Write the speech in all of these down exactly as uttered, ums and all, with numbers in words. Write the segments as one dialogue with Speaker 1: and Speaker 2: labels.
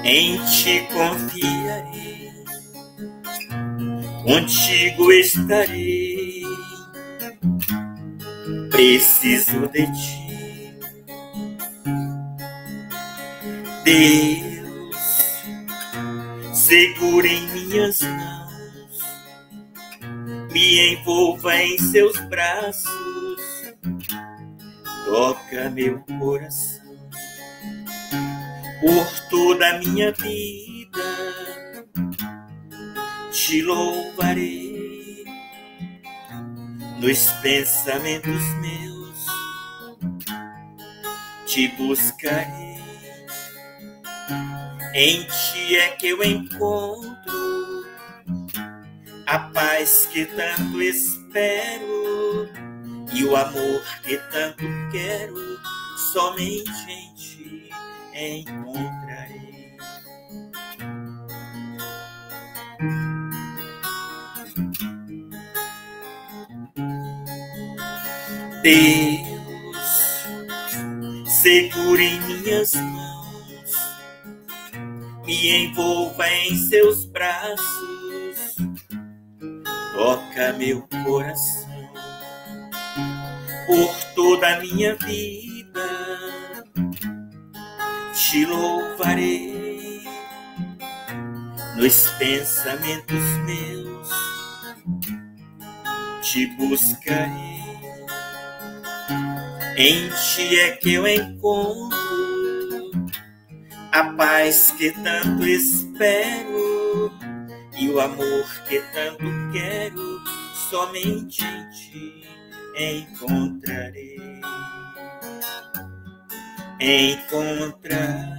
Speaker 1: em ti confiarei, contigo estarei, preciso de ti, Deus, segura em minhas mãos, me envolva em seus braços, toca meu coração. Por toda a minha vida te louvarei, nos pensamentos meus te buscarei. Em ti é que eu encontro a paz que tanto espero e o amor que tanto quero, somente em ti encontrarei. Deus, segura em minhas mãos, me envolva em seus braços, toca meu coração. Por toda a minha vida te louvarei, nos pensamentos meus te buscarei. Em ti é que eu encontro a paz que tanto espero e o amor que tanto quero, somente em ti encontrarei. Encontrarei.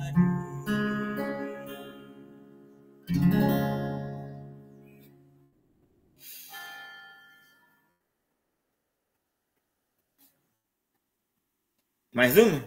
Speaker 1: Mais uma?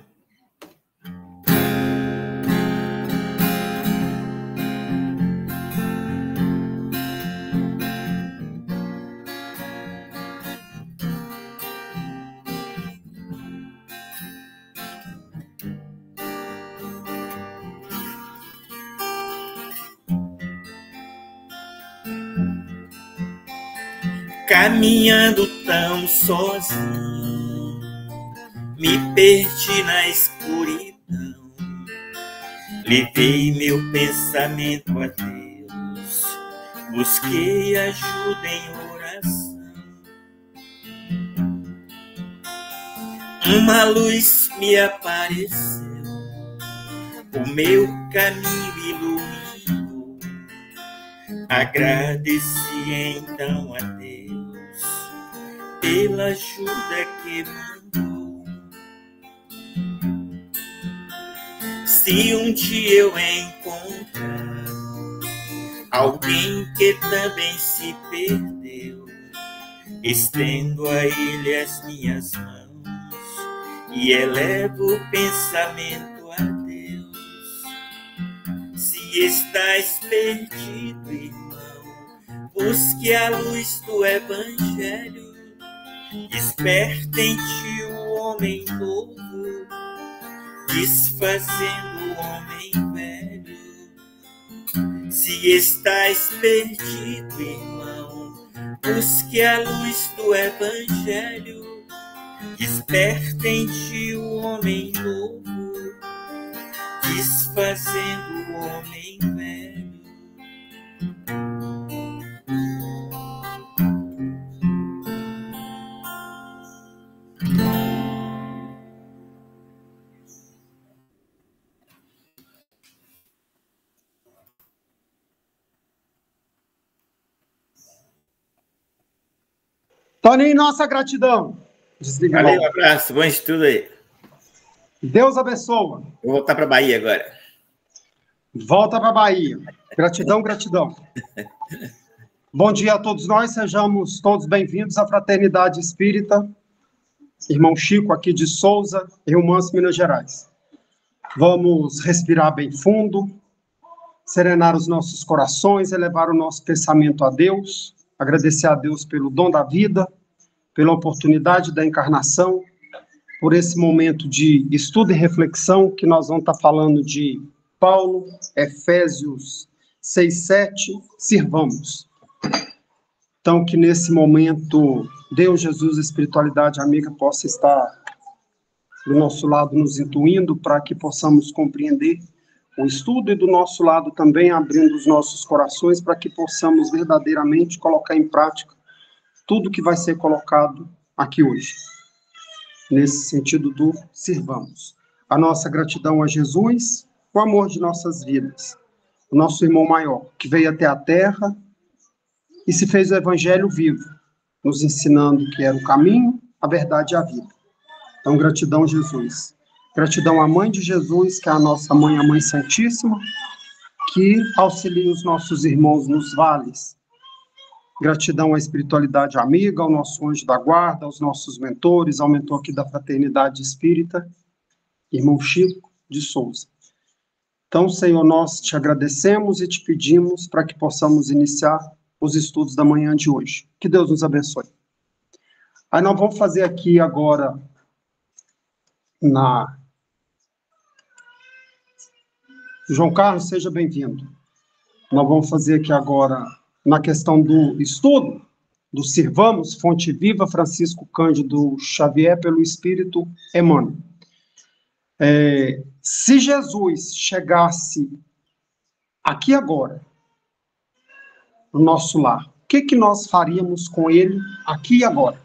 Speaker 1: Caminhando tão sozinho, me perdi na escuridão, levei meu pensamento a Deus, busquei ajuda em oração. Uma luz me apareceu, o meu caminho iluminou, agradeci então a Deus pela ajuda que mandou. Se um dia eu encontrar alguém que também se perdeu, estendo a ele as minhas mãos e elevo o pensamento a Deus. Se estás perdido, irmão, busque a luz do Evangelho, desperta em ti o homem novo, desfazendo o homem velho. Se estás perdido, irmão, busque a luz do Evangelho, desperta em ti o homem novo, desfazendo o homem velho.
Speaker 2: Toninho, nossa gratidão. Desliga.
Speaker 1: Valeu, um abraço, bom estudo aí.
Speaker 2: Deus abençoa.
Speaker 1: Vou voltar para a Bahia agora.
Speaker 2: Volta para a Bahia. Gratidão, gratidão. Bom dia a todos nós, sejamos todos bem-vindos à Fraternidade Espírita, irmão Chico, aqui de Souza, Rio Manso, Minas Gerais. Vamos respirar bem fundo, serenar os nossos corações, elevar o nosso pensamento a Deus, agradecer a Deus pelo dom da vida, pela oportunidade da encarnação, por esse momento de estudo e reflexão que nós vamos estar falando de Paulo, Efésios seis, sete, sirvamos. Então, que nesse momento, Deus, Jesus, espiritualidade amiga, possa estar do nosso lado nos intuindo para que possamos compreender o estudo e do nosso lado também abrindo os nossos corações para que possamos verdadeiramente colocar em prática tudo que vai ser colocado aqui hoje. Nesse sentido do sirvamos. A nossa gratidão a Jesus, o amor de nossas vidas. O nosso irmão maior, que veio até a terra e se fez o evangelho vivo, nos ensinando que era o caminho, a verdade e a vida. Então, gratidão a Jesus. Gratidão à mãe de Jesus, que é a nossa mãe, a Mãe Santíssima, que auxilia os nossos irmãos nos vales. Gratidão à espiritualidade amiga, ao nosso anjo da guarda, aos nossos mentores, ao mentor aqui da Fraternidade Espírita, irmão Chico de Souza. Então, Senhor, nós te agradecemos e te pedimos para que possamos iniciar os estudos da manhã de hoje. Que Deus nos abençoe. Aí nós vamos fazer aqui agora, na... João Carlos, seja bem-vindo. Nós vamos fazer aqui agora, na questão do estudo, do Sirvamos, Fonte Viva, Francisco Cândido Xavier, pelo Espírito Emmanuel. É, se Jesus chegasse aqui agora, no nosso lar, o que, que nós faríamos com ele aqui e agora?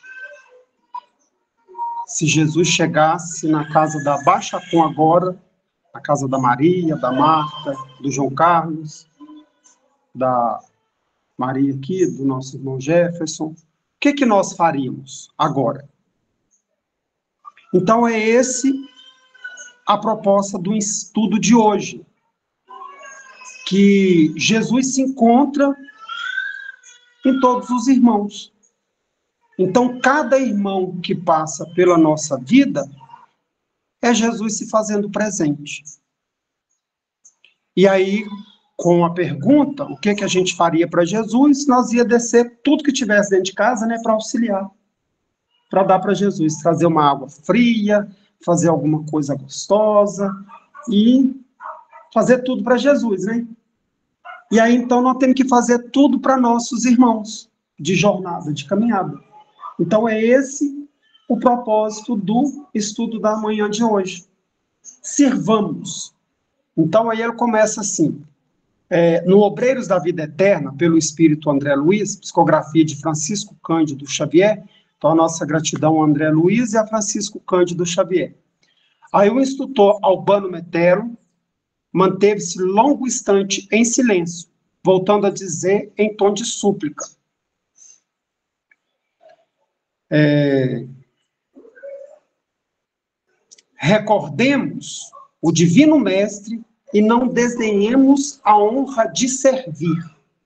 Speaker 2: Se Jesus chegasse na casa da Baixa Com agora, na casa da Maria, da Marta, do João Carlos, da Maria aqui, do nosso irmão Jefferson, o que, que nós faríamos agora? Então é esse a proposta do estudo de hoje, que Jesus se encontra em todos os irmãos. Então, cada irmão que passa pela nossa vida é Jesus se fazendo presente. E aí, com a pergunta, o que, que a gente faria para Jesus, nós ia descer tudo que tivesse dentro de casa, né, para auxiliar, para dar para Jesus, trazer uma água fria, fazer alguma coisa gostosa e fazer tudo para Jesus, né? E aí, então, nós temos que fazer tudo para nossos irmãos, de jornada, de caminhada. Então, é esse o propósito do estudo da manhã de hoje. Sirvamos. Então, aí ele começa assim, é, no Obreiros da Vida Eterna, pelo Espírito André Luiz, psicografia de Francisco Cândido Xavier. Então, a nossa gratidão ao André Luiz e a Francisco Cândido Xavier. Aí o instrutor Albano Metero manteve-se longo instante em silêncio, voltando a dizer em tom de súplica. É... Recordemos o Divino Mestre e não desdenhemos a honra de servir.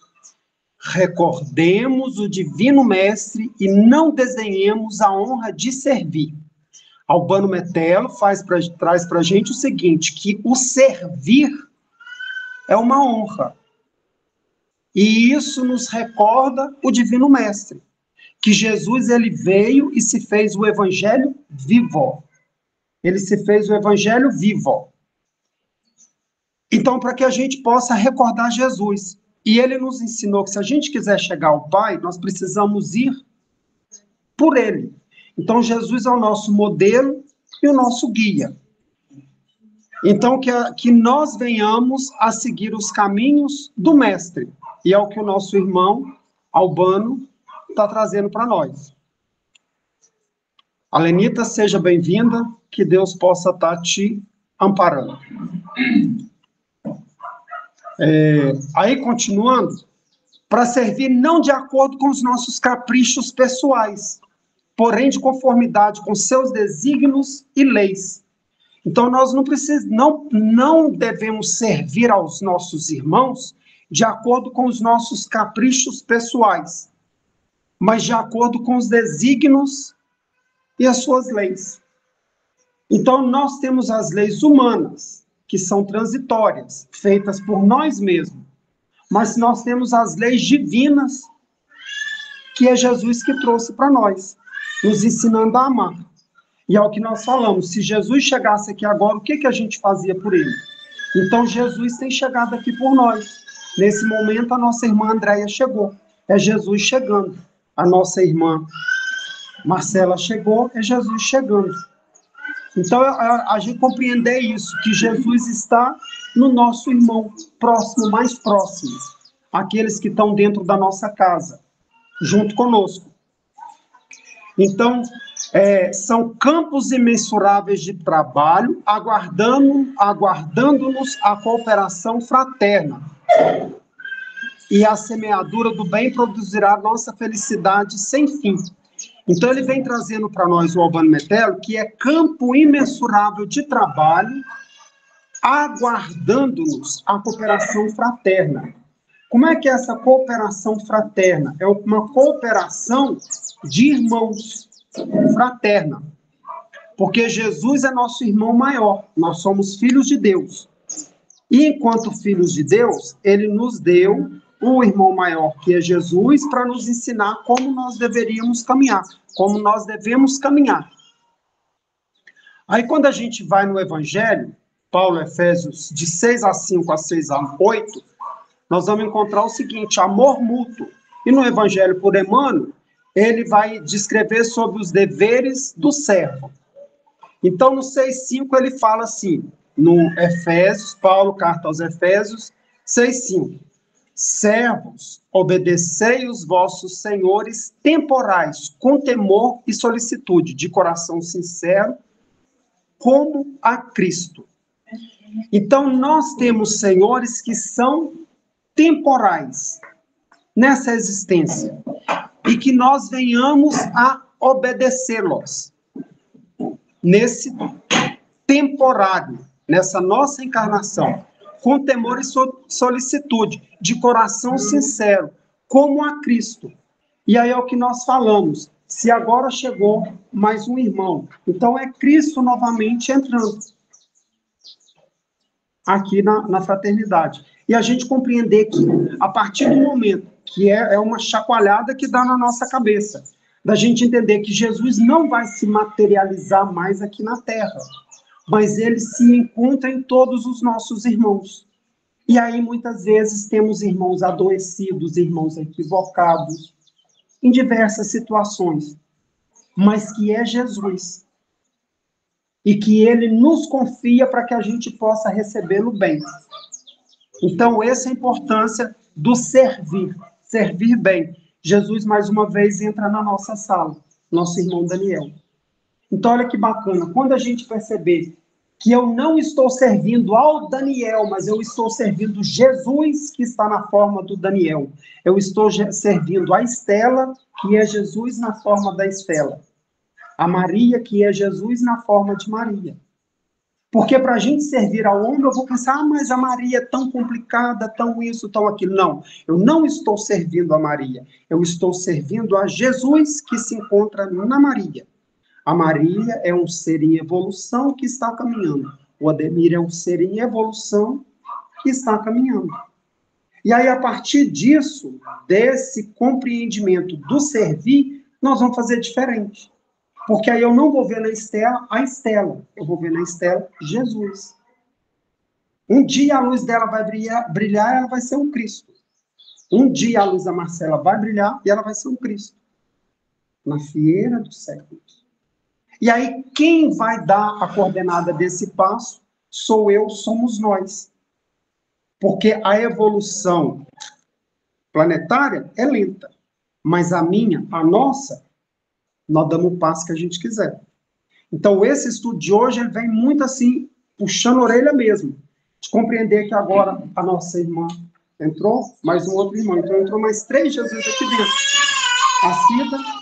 Speaker 2: Recordemos o Divino Mestre e não desdenhemos a honra de servir. Albano Metelo faz pra, traz para a gente o seguinte, que o servir é uma honra. E isso nos recorda o Divino Mestre, que Jesus ele veio e se fez o Evangelho vivo. Ele se fez o Evangelho vivo. Então, para que a gente possa recordar Jesus. E ele nos ensinou que se a gente quiser chegar ao Pai, nós precisamos ir por ele. Então, Jesus é o nosso modelo e o nosso guia. Então, que, a, que nós venhamos a seguir os caminhos do Mestre. E é o que o nosso irmão Albano está trazendo para nós. Alenita, seja bem-vinda, que Deus possa estar te amparando. É, aí, continuando, para servir não de acordo com os nossos caprichos pessoais, porém de conformidade com seus desígnios e leis. Então, nós não, precis, não, não devemos servir aos nossos irmãos de acordo com os nossos caprichos pessoais, mas de acordo com os desígnios e as suas leis. Então, nós temos as leis humanas, que são transitórias, feitas por nós mesmos, mas nós temos as leis divinas, que é Jesus que trouxe para nós, nos ensinando a amar. E é o que nós falamos, se Jesus chegasse aqui agora, o que, que a gente fazia por ele? Então, Jesus tem chegado aqui por nós. Nesse momento, a nossa irmã Andréia chegou. É Jesus chegando. A nossa irmã Marcela chegou, é Jesus chegando. Então, a, a gente compreender isso, que Jesus está no nosso irmão próximo, mais próximo. Aqueles que estão dentro da nossa casa, junto conosco. Então, é, são campos imensuráveis de trabalho, aguardando, aguardando-nos a cooperação fraterna. E a semeadura do bem produzirá nossa felicidade sem fim. Então, ele vem trazendo para nós o Albano Metello, que é campo imensurável de trabalho, aguardando-nos a cooperação fraterna. Como é que é essa cooperação fraterna? É uma cooperação de irmãos, fraterna. Porque Jesus é nosso irmão maior, nós somos filhos de Deus. E enquanto filhos de Deus, ele nos deu o irmão maior, que é Jesus, para nos ensinar como nós deveríamos caminhar, como nós devemos caminhar. Aí quando a gente vai no Evangelho, Paulo, Efésios, de seis a cinco, a seis a oito, nós vamos encontrar o seguinte, amor mútuo. E no Evangelho por Emmanuel, ele vai descrever sobre os deveres do servo. Então, no seis, cinco, ele fala assim, no Efésios, Paulo, carta aos Efésios, seis, cinco. Servos, obedecei os vossos senhores temporais, com temor e solicitude, de coração sincero, como a Cristo. Então, nós temos senhores que são temporais nessa existência e que nós venhamos a obedecê-los nesse temporário, nessa nossa encarnação, com temor e solicitude, de coração sincero, como a Cristo. E aí é o que nós falamos, se agora chegou mais um irmão, então é Cristo novamente entrando aqui na, na fraternidade. E a gente compreender que, a partir do momento, que é, é uma chacoalhada que dá na nossa cabeça, da gente entender que Jesus não vai se materializar mais aqui na Terra, mas ele se encontra em todos os nossos irmãos. E aí, muitas vezes, temos irmãos adoecidos, irmãos equivocados, em diversas situações, mas que é Jesus. E que ele nos confia para que a gente possa recebê-lo bem. Então, essa é a importância do servir, servir bem. Jesus, mais uma vez, entra na nossa sala, nosso irmão Daniel. Então, olha que bacana, quando a gente perceber que eu não estou servindo ao Daniel, mas eu estou servindo Jesus, que está na forma do Daniel. Eu estou servindo a Estela, que é Jesus na forma da Estela. A Maria, que é Jesus na forma de Maria. Porque para a gente servir ao homem, eu vou pensar, ah, mas a Maria é tão complicada, tão isso, tão aquilo. Não, eu não estou servindo a Maria. Eu estou servindo a Jesus, que se encontra na Maria. A Maria é um ser em evolução que está caminhando. O Ademir é um ser em evolução que está caminhando. E aí, a partir disso, desse compreendimento do servir, nós vamos fazer diferente. Porque aí eu não vou ver na Estela a Estela, eu vou ver na Estela Jesus. Um dia a luz dela vai brilhar, brilhar e ela vai ser um Cristo. Um dia a luz da Marcela vai brilhar e ela vai ser um Cristo. Na fieira dos séculos. E aí, quem vai dar a coordenada desse passo sou eu, somos nós. Porque a evolução planetária é lenta. Mas a minha, a nossa, nós damos o passo que a gente quiser. Então, esse estudo de hoje, ele vem muito assim, puxando a orelha mesmo. De compreender que agora a nossa irmã entrou, mais um outro irmão. Então, entrou mais três Jesus aqui dentro. A Cida.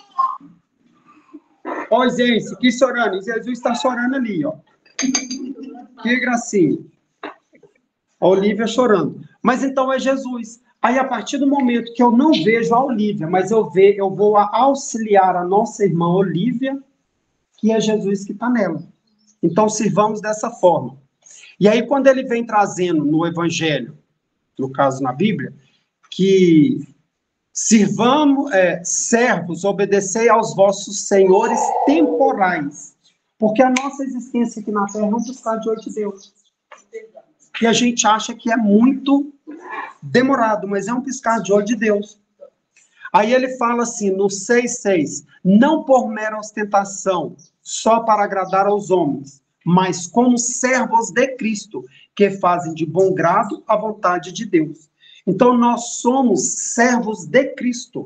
Speaker 2: Ó, gente, que chorando. Jesus está chorando ali, ó. Que gracinha. A Olívia chorando. Mas então é Jesus. Aí, a partir do momento que eu não vejo a Olívia, mas eu, ve, eu vou auxiliar a nossa irmã Olívia, que é Jesus que está nela. Então, sirvamos dessa forma. E aí, quando ele vem trazendo no Evangelho, no caso na Bíblia, que sirvamos, é, servos, obedecei aos vossos senhores temporais. Porque a nossa existência aqui na Terra não está diante de Deus. e a gente acha que é muito demorado, mas é um piscar de olho de Deus. Aí ele fala assim, no seis, seis, não por mera ostentação, só para agradar aos homens, mas como servos de Cristo, que fazem de bom grado a vontade de Deus. Então, nós somos servos de Cristo,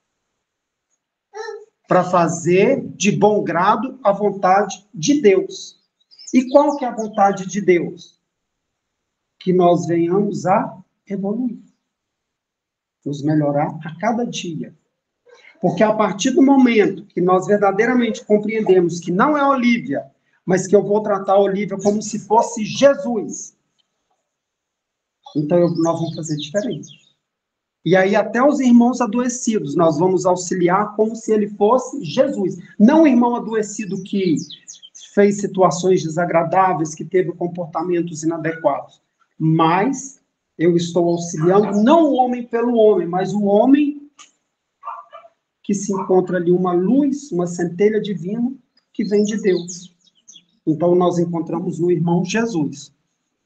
Speaker 2: para fazer de bom grado a vontade de Deus. E qual que é a vontade de Deus? Que nós venhamos a evoluir, nos melhorar a cada dia. Porque a partir do momento que nós verdadeiramente compreendemos que não é Olívia, mas que eu vou tratar a Olívia como se fosse Jesus, então eu, nós vamos fazer diferente. E aí até os irmãos adoecidos, nós vamos auxiliar como se ele fosse Jesus. Não o irmão adoecido que fez situações desagradáveis, que teve comportamentos inadequados. Mas eu estou auxiliando não o homem pelo homem, mas o homem que se encontra ali uma luz, uma centelha divina que vem de Deus. Então nós encontramos no irmão Jesus.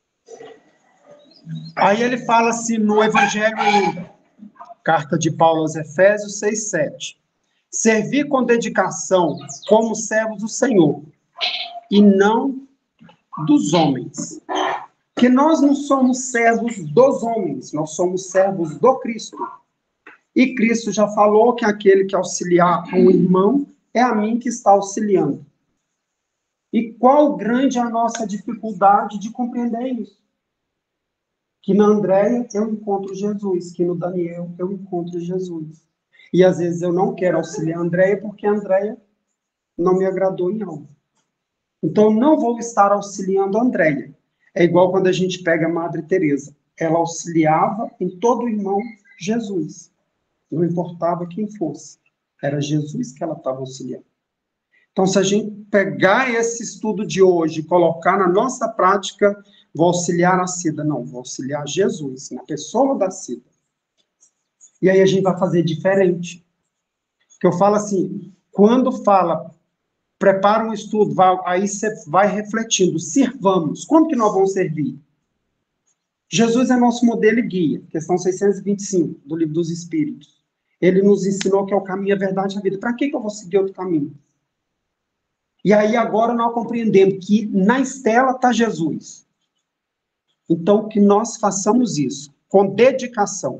Speaker 2: Aí ele fala assim no Evangelho, carta de Paulo aos Efésios seis, sete. Servir com dedicação como servos do Senhor e não dos homens. Que nós não somos servos dos homens, nós somos servos do Cristo. E Cristo já falou que aquele que auxiliar um irmão é a mim que está auxiliando. E qual grande é a nossa dificuldade de compreender isso? Que na Andréia eu encontro Jesus, que no Daniel eu encontro Jesus. E às vezes eu não quero auxiliar a Andréia porque a Andréia não me agradou em algo. Então eu não vou estar auxiliando a Andréia. É igual quando a gente pega a Madre Teresa. Ela auxiliava em todo irmão Jesus. Não importava quem fosse. Era Jesus que ela estava auxiliando. Então, se a gente pegar esse estudo de hoje e colocar na nossa prática, vou auxiliar a Cida. Não, vou auxiliar Jesus, na pessoa da Cida. E aí a gente vai fazer diferente. Porque eu falo assim, quando fala, prepara um estudo, vai, aí você vai refletindo, sirvamos. Como que nós vamos servir? Jesus é nosso modelo e guia, questão seiscentos e vinte e cinco, do Livro dos Espíritos. Ele nos ensinou que é o caminho, a verdade e a vida. Para que, que eu vou seguir outro caminho? E aí agora nós compreendemos que na estela está Jesus. Então, que nós façamos isso, com dedicação.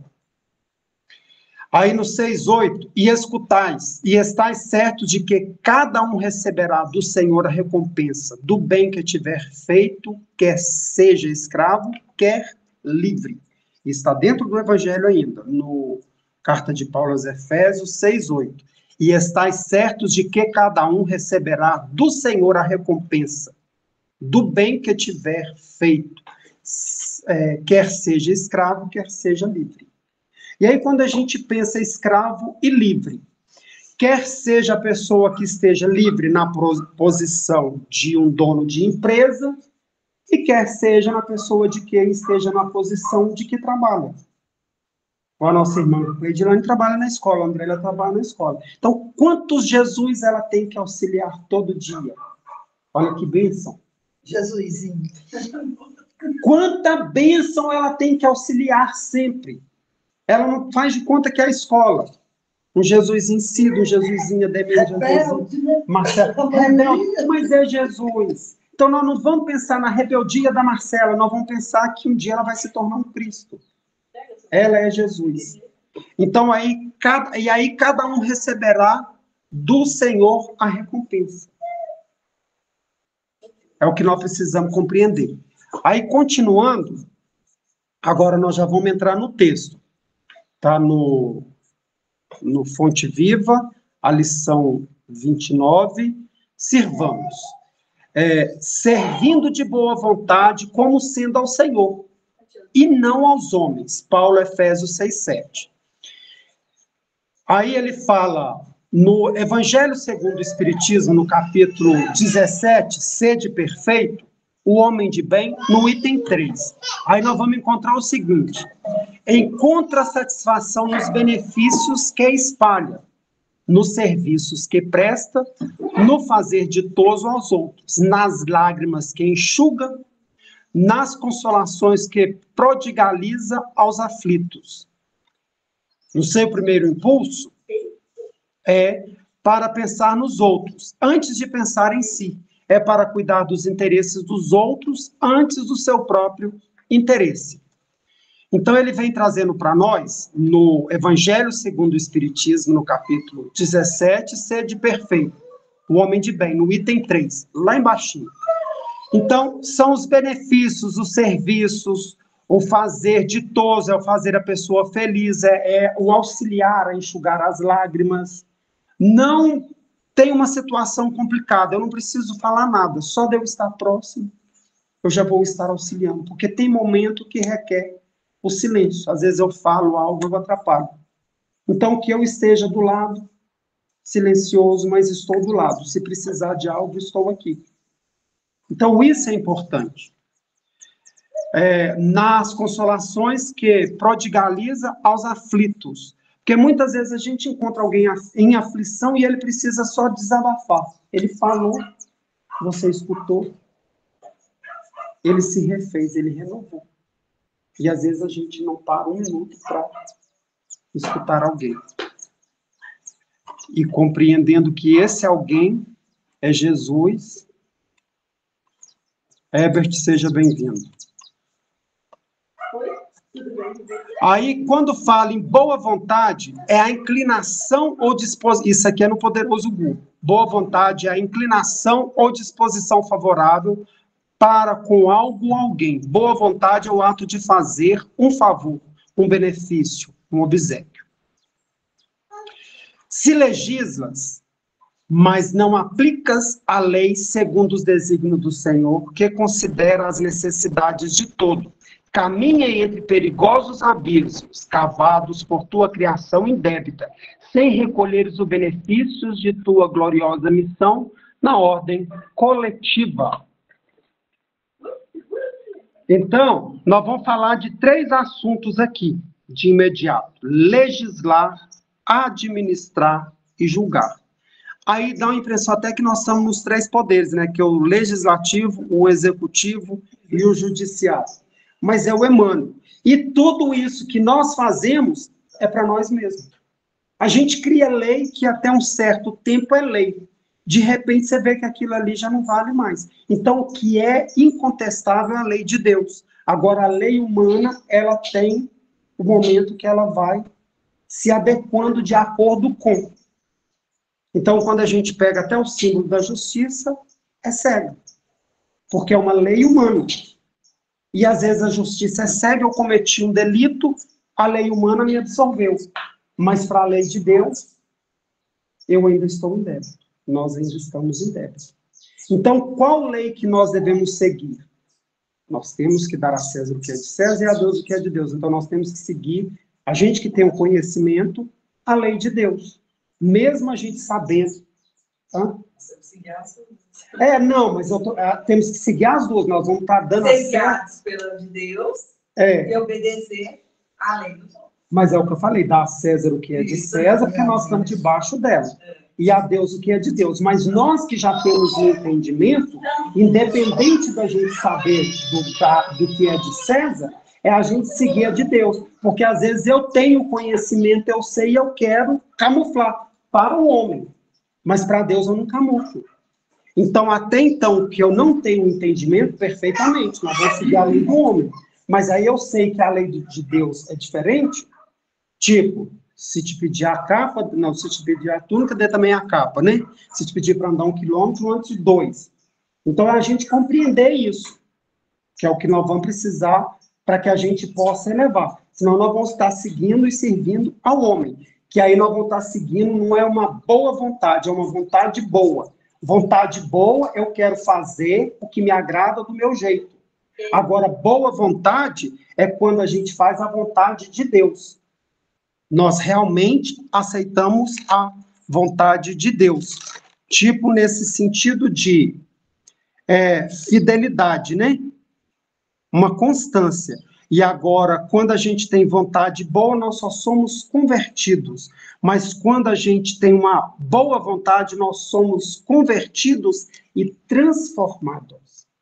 Speaker 2: Aí no seis, oito, e escutais, e estais certos de que cada um receberá do Senhor a recompensa do bem que tiver feito, quer seja escravo, quer livre. Está dentro do Evangelho ainda, no carta de Paulo aos Efésios seis, oito. E estais certos de que cada um receberá do Senhor a recompensa do bem que tiver feito, é, quer seja escravo, quer seja livre. E aí, quando a gente pensa escravo e livre, quer seja a pessoa que esteja livre na posição de um dono de empresa, e quer seja na pessoa de quem esteja na posição de que trabalha. A nossa irmã Edilane trabalha na escola, a Andréia trabalha na escola. Então, quantos Jesus ela tem que auxiliar todo dia? Olha que bênção.
Speaker 3: Jesusinho.
Speaker 2: Quanta bênção ela tem que auxiliar sempre. Ela não faz de conta que é a escola. Um Jesusinho Cido, um Jesusinho Ademir, um Jesusinho Marcelo. Rebelde, mas é Jesus. Então, nós não vamos pensar na rebeldia da Marcela, nós vamos pensar que um dia ela vai se tornar um Cristo. Ela é Jesus. Então, aí, cada, e aí cada um receberá do Senhor a recompensa. É o que nós precisamos compreender. Aí, continuando, agora nós já vamos entrar no texto. Está no, no Fonte Viva, a lição vinte e nove. Sirvamos. É, servindo de boa vontade, como sendo ao Senhor, e não aos homens. Paulo, Efésios seis, sete. Aí ele fala, no Evangelho segundo o Espiritismo, no capítulo dezessete, sede perfeito, o homem de bem, no item três. Aí nós vamos encontrar o seguinte: encontra satisfação nos benefícios que espalha, nos serviços que presta, no fazer ditoso aos outros, nas lágrimas que enxuga, nas consolações que prodigaliza aos aflitos. No seu primeiro impulso é para pensar nos outros, antes de pensar em si. É para cuidar dos interesses dos outros antes do seu próprio interesse. Então, ele vem trazendo para nós, no Evangelho segundo o Espiritismo, no capítulo dezessete, Sede Perfeito, o homem de bem, no item três, lá embaixo. Então, são os benefícios, os serviços, o fazer ditoso, é o fazer a pessoa feliz, é, é o auxiliar a enxugar as lágrimas. Não tem uma situação complicada, eu não preciso falar nada, só de eu estar próximo, eu já vou estar auxiliando, porque tem momento que requer o silêncio. Às vezes eu falo algo, eu atrapalho. Então, que eu esteja do lado, silencioso, mas estou do lado. Se precisar de algo, estou aqui. Então, isso é importante. É, nas consolações que prodigaliza aos aflitos. Porque muitas vezes a gente encontra alguém em aflição e ele precisa só desabafar. Ele falou, você escutou, ele se refez, ele renovou. E às vezes a gente não para um minuto para escutar alguém. E compreendendo que esse alguém é Jesus. Herbert, seja bem-vindo. Aí, quando fala em boa vontade, é a inclinação ou disposição. Isso aqui é no Poderoso Google. Boa vontade é a inclinação ou disposição favorável para com algo ou alguém. Boa vontade é o ato de fazer um favor, um benefício, um obséquio. Se legislas, mas não aplicas a lei segundo os desígnios do Senhor, que considera as necessidades de todo, caminha entre perigosos abismos, cavados por tua criação indébita, sem recolheres os benefícios de tua gloriosa missão na ordem coletiva. Então, nós vamos falar de três assuntos aqui, de imediato. Legislar, administrar e julgar. Aí dá uma impressão até que nós estamos nos três poderes, né? Que é o legislativo, o executivo e o judiciário. Mas é o Emmanuel. E tudo isso que nós fazemos é para nós mesmos. A gente cria lei que até um certo tempo é lei. De repente você vê que aquilo ali já não vale mais. Então, o que é incontestável é a lei de Deus. Agora, a lei humana, ela tem o momento que ela vai se adequando de acordo com. Então, quando a gente pega até o símbolo da justiça, é cego. Porque é uma lei humana. E, às vezes, a justiça é cega, eu cometi um delito, a lei humana me absolveu. Mas, para a lei de Deus, eu ainda estou em débito. Nós ainda estamos em débito. Então, qual lei que nós devemos seguir? Nós temos que dar a César o que é de César e a Deus o que é de Deus. Então, nós temos que seguir, a gente que tem o conhecimento, a lei de Deus. Mesmo a gente sabendo. Hã? É, não, mas eu tô, é, temos que seguir as duas. Nós vamos estar dando
Speaker 3: ser guiados pela de Deus
Speaker 2: é.
Speaker 3: E obedecer à lei dos homens.
Speaker 2: Mas é o que eu falei, dar a César o que é de César, porque nós estamos debaixo dela. E a Deus o que é de Deus. Mas nós que já temos um entendimento, independente da gente saber do, da, do que é de César, é a gente seguir a de Deus. Porque às vezes eu tenho conhecimento, eu sei e eu quero camuflar para o homem. Mas para Deus eu não camuflo. Então, até então, que eu não tenho entendimento perfeitamente, nós vamos seguir a lei do homem. Mas aí eu sei que a lei de Deus é diferente, tipo... Se te pedir a capa, não, se te pedir a túnica, dê também a capa, né? Se te pedir para andar um quilômetro, antes de dois. Então, a gente compreender isso, que é o que nós vamos precisar para que a gente possa elevar. Senão, nós vamos estar seguindo e servindo ao homem. Que aí nós vamos estar seguindo, não é uma boa vontade, é uma vontade boa. Vontade boa, eu quero fazer o que me agrada do meu jeito. Agora, boa vontade é quando a gente faz a vontade de Deus. Nós realmente aceitamos a vontade de Deus. Tipo, nesse sentido de é, fidelidade, né? Uma constância. E agora, quando a gente tem vontade boa, nós só somos convertidos. Mas quando a gente tem uma boa vontade, nós somos convertidos e transformados.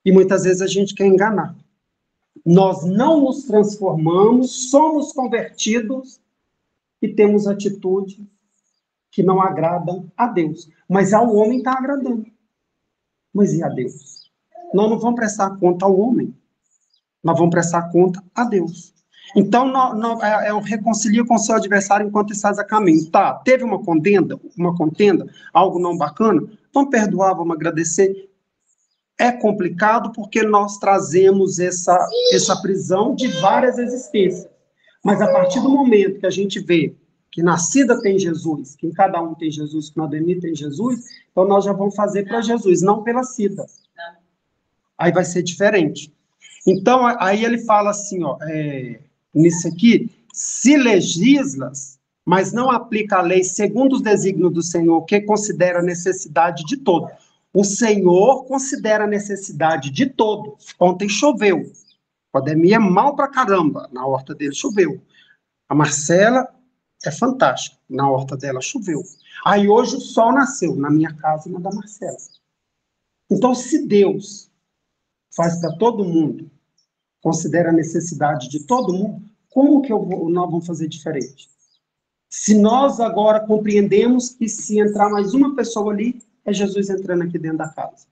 Speaker 2: E muitas vezes a gente quer enganar. Nós não nos transformamos, somos convertidos e temos atitudes que não agradam a Deus. Mas ao homem está agradando. Mas e a Deus? Nós não vamos prestar conta ao homem. Nós vamos prestar conta a Deus. Então, não, não, é, é o reconcilia com o seu adversário enquanto estás a caminho. Tá, teve uma contenda, uma contenda, algo não bacana, vamos perdoar, vamos agradecer. É complicado porque nós trazemos essa, essa prisão de várias existências. Mas a partir do momento que a gente vê que na Cida tem Jesus, que em cada um tem Jesus, que na Ademir tem Jesus, então nós já vamos fazer para Jesus, não pela Cida. Aí vai ser diferente. Então, aí ele fala assim, ó, é, nisso aqui, se legislas, mas não aplica a lei segundo os desígnios do Senhor, que considera a necessidade de todos. O Senhor considera a necessidade de todos. Ontem choveu. O Ademir é mal pra caramba. Na horta dele choveu. A Marcela é fantástica. Na horta dela choveu. Aí hoje o sol nasceu. Na minha casa e na da Marcela. Então, se Deus faz para todo mundo, considera a necessidade de todo mundo, como que eu vou, nós vamos fazer diferente? Se nós agora compreendemos que se entrar mais uma pessoa ali, é Jesus entrando aqui dentro da casa.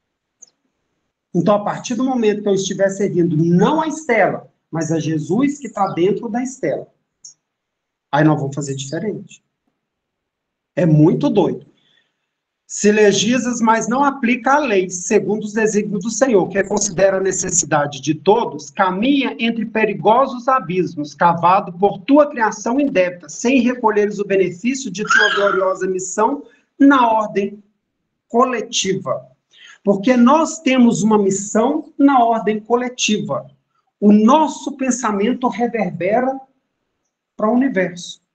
Speaker 2: Então, a partir do momento que eu estiver servindo não a Estela, mas a Jesus que está dentro da Estela, aí nós vamos fazer diferente. É muito doido. Se legislas, mas não aplica a lei, segundo os desígnios do Senhor, que considera a necessidade de todos, caminha entre perigosos abismos, cavado por tua criação indébita, sem recolheres o benefício de tua gloriosa missão na ordem coletiva. Porque nós temos uma missão na ordem coletiva. O nosso pensamento reverbera para o universo.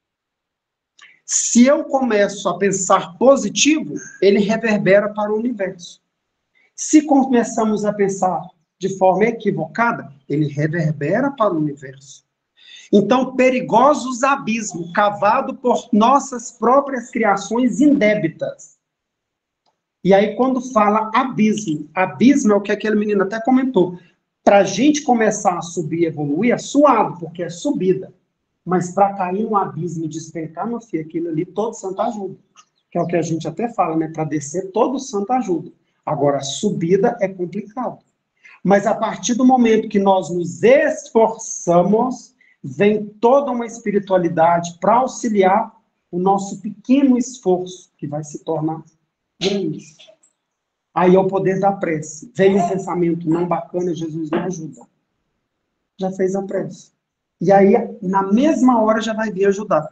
Speaker 2: Se eu começo a pensar positivo, ele reverbera para o universo. Se começamos a pensar de forma equivocada, ele reverbera para o universo. Então, perigosos abismos, cavado por nossas próprias criações indébitas. E aí, quando fala abismo, abismo é o que aquele menino até comentou. Para a gente começar a subir e evoluir, é suado, porque é subida. Mas para cair no abismo e despencar, meu filho, aquilo ali, todo santo ajuda. Que é o que a gente até fala, né? Para descer, todo santo ajuda. Agora, a subida é complicado. Mas a partir do momento que nós nos esforçamos, vem toda uma espiritualidade para auxiliar o nosso pequeno esforço, que vai se tornar grande. Aí é o poder da prece. Vem um pensamento não bacana, Jesus me ajuda. Já fez a prece. E aí, na mesma hora, já vai vir ajudar.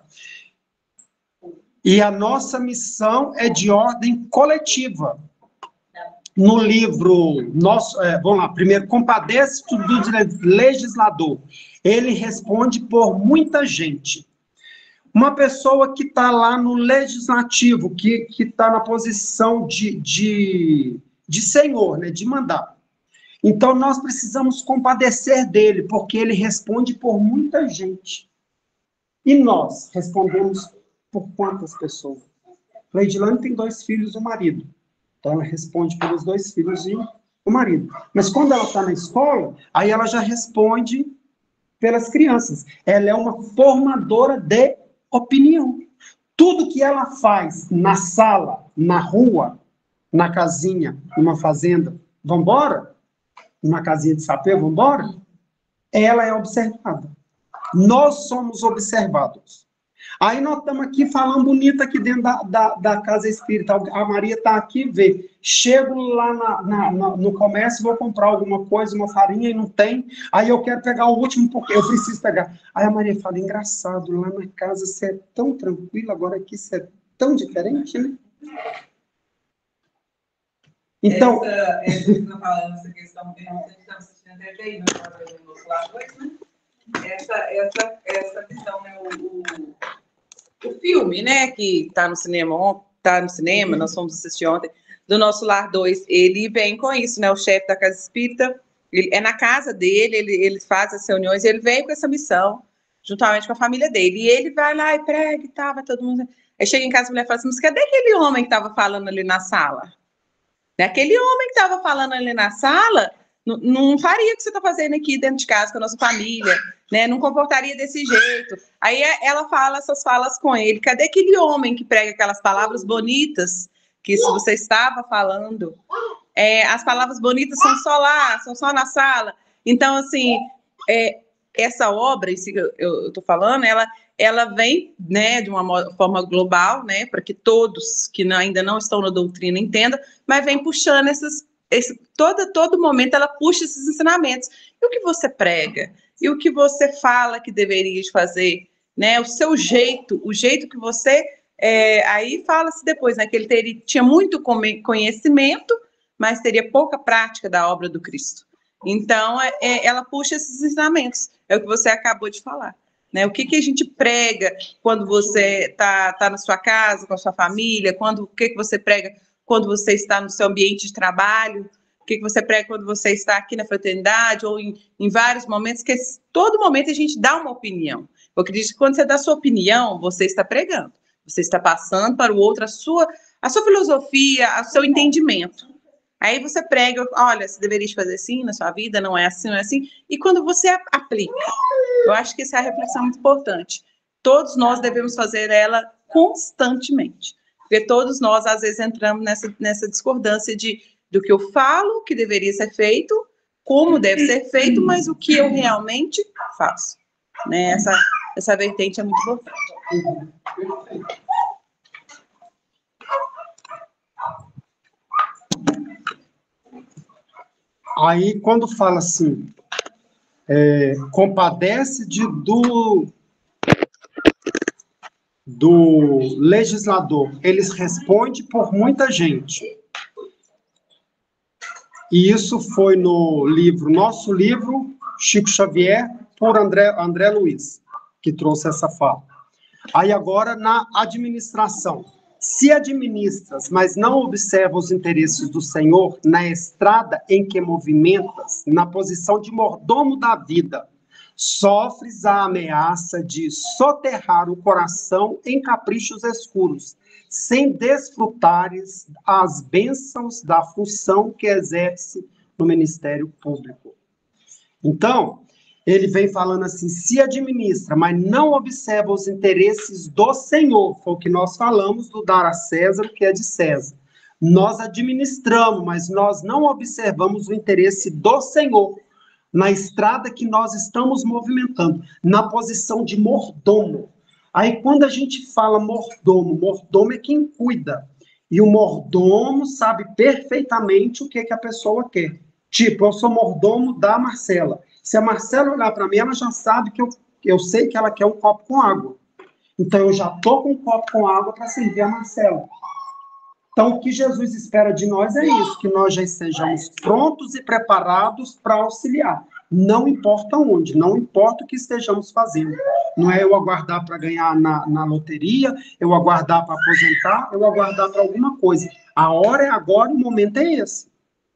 Speaker 2: E a nossa missão é de ordem coletiva. No livro, nosso, é, vamos lá, primeiro, Compadece-te do legislador. Ele responde por muita gente. Uma pessoa que está lá no legislativo, que está na posição de, de, de senhor, né, de mandar. Então, nós precisamos compadecer dele, porque ele responde por muita gente. E nós respondemos por quantas pessoas? Leidilane tem dois filhos e um marido. Então, ela responde pelos dois filhos e o marido. Mas quando ela está na escola, aí ela já responde pelas crianças. Ela é uma formadora de opinião. Tudo que ela faz na sala, na rua, na casinha, numa fazenda, vamos embora? Numa casinha de sapê, vamos embora? Ela é observada. Nós somos observados. Aí nós estamos aqui falando bonito aqui dentro da, da, da casa espírita. A Maria está aqui, vê. Chego lá na, na, na, no comércio, vou comprar alguma coisa, uma farinha e não tem. Aí eu quero pegar o último porque eu preciso pegar. Aí a Maria fala, engraçado, lá na casa você é tão tranquilo, agora aqui você é tão diferente, né? Então...
Speaker 3: Essa, essa, essa, falando essa questão, a gente está assistindo até aí no nosso lado dois, né? Essa, essa, essa questão, né? O, o, o filme, né? Que está no cinema, tá no cinema, nós fomos assistir ontem, do Nosso Lar dois, ele vem com isso, né? O chefe da Casa Espírita, ele, é na casa dele, ele, ele faz as reuniões, ele vem com essa missão, juntamente com a família dele. E ele vai lá e prega e tal, vai todo mundo... Aí chega em casa, a mulher fala assim, mas cadê aquele homem que estava falando ali na sala? Aquele homem que estava falando ali na sala não, não faria o que você está fazendo aqui dentro de casa com a nossa família, né? Não comportaria desse jeito. Aí ela fala essas falas com ele. Cadê aquele homem que prega aquelas palavras bonitas que se você estava falando? É, as palavras bonitas são só lá, são só na sala. Então, assim, é, essa obra, isso que eu estou falando, ela, ela vem, né, de uma forma global, né, para que todos que não, ainda não estão na doutrina entendam, mas vem puxando esses, esse, todo, todo momento ela puxa esses ensinamentos. E o que você prega? E o que você fala que deveria fazer? Né, o seu jeito, o jeito que você... É, aí fala-se depois, né, que ele teria, tinha muito conhecimento, mas teria pouca prática da obra do Cristo. Então, é, ela puxa esses ensinamentos, é o que você acabou de falar. Né? O que, que a gente prega quando você está tá na sua casa, com a sua família, quando, o que, que você prega quando você está no seu ambiente de trabalho, o que, que você prega quando você está aqui na fraternidade, ou em, em vários momentos, que todo momento a gente dá uma opinião. Eu acredito que quando você dá a sua opinião, você está pregando, você está passando para o outro a sua, a sua filosofia, o seu entendimento. Aí você prega, olha, você deveria fazer assim na sua vida, não é assim, não é assim. E quando você aplica, eu acho que essa é a reflexão muito importante. Todos nós devemos fazer ela constantemente. Porque todos nós, às vezes, entramos nessa, nessa discordância de, do que eu falo, que deveria ser feito, como deve ser feito, mas o que eu realmente faço. Né? Essa, essa vertente é muito importante.
Speaker 2: Aí, quando fala assim, é, compadece de, do, do legislador, eles respondem por muita gente. E isso foi no livro, nosso livro, Chico Xavier, por André, André Luiz, que trouxe essa fala. Aí agora, na administração. Se administras, mas não observa os interesses do Senhor na estrada em que movimentas, na posição de mordomo da vida, sofres a ameaça de soterrar o coração em caprichos escuros, sem desfrutares as bênçãos da função que exerce no ministério público. Então, ele vem falando assim, se administra, mas não observa os interesses do Senhor. Foi o que nós falamos do dar a César o que é de César. Nós administramos, mas nós não observamos o interesse do Senhor na estrada que nós estamos movimentando, na posição de mordomo. Aí, quando a gente fala mordomo, mordomo é quem cuida. E o mordomo sabe perfeitamente o que, que a pessoa quer. Tipo, eu sou mordomo da Marcela. Se a Marcela olhar para mim, ela já sabe que eu, eu sei que ela quer um copo com água. Então, eu já estou com um copo com água para servir a Marcela. Então, o que Jesus espera de nós é isso, que nós já estejamos prontos e preparados para auxiliar. Não importa onde, não importa o que estejamos fazendo. Não é eu aguardar para ganhar na, na loteria, eu aguardar para aposentar, eu aguardar para alguma coisa. A hora é agora, o momento é esse.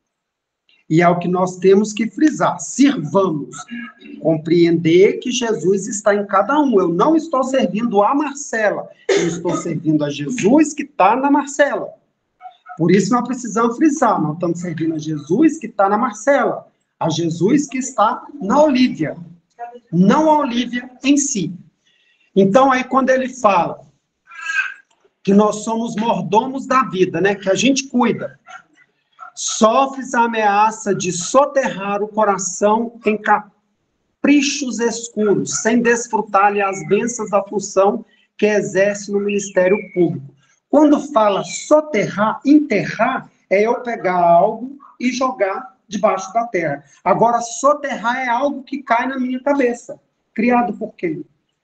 Speaker 2: E é o que nós temos que frisar. Sirvamos. Compreender que Jesus está em cada um. Eu não estou servindo a Marcela. Eu estou servindo a Jesus que está na Marcela. Por isso nós precisamos frisar. Nós estamos servindo a Jesus que está na Marcela. A Jesus que está na Olívia. Não a Olívia em si. Então, aí quando ele fala que nós somos mordomos da vida, né? Que a gente cuida. Sofres a ameaça de soterrar o coração em caprichos escuros, sem desfrutar-lhe as bênçãos da função que exerce no Ministério Público. Quando fala soterrar, enterrar, é eu pegar algo e jogar debaixo da terra. Agora, soterrar é algo que cai na minha cabeça. Criado por quem?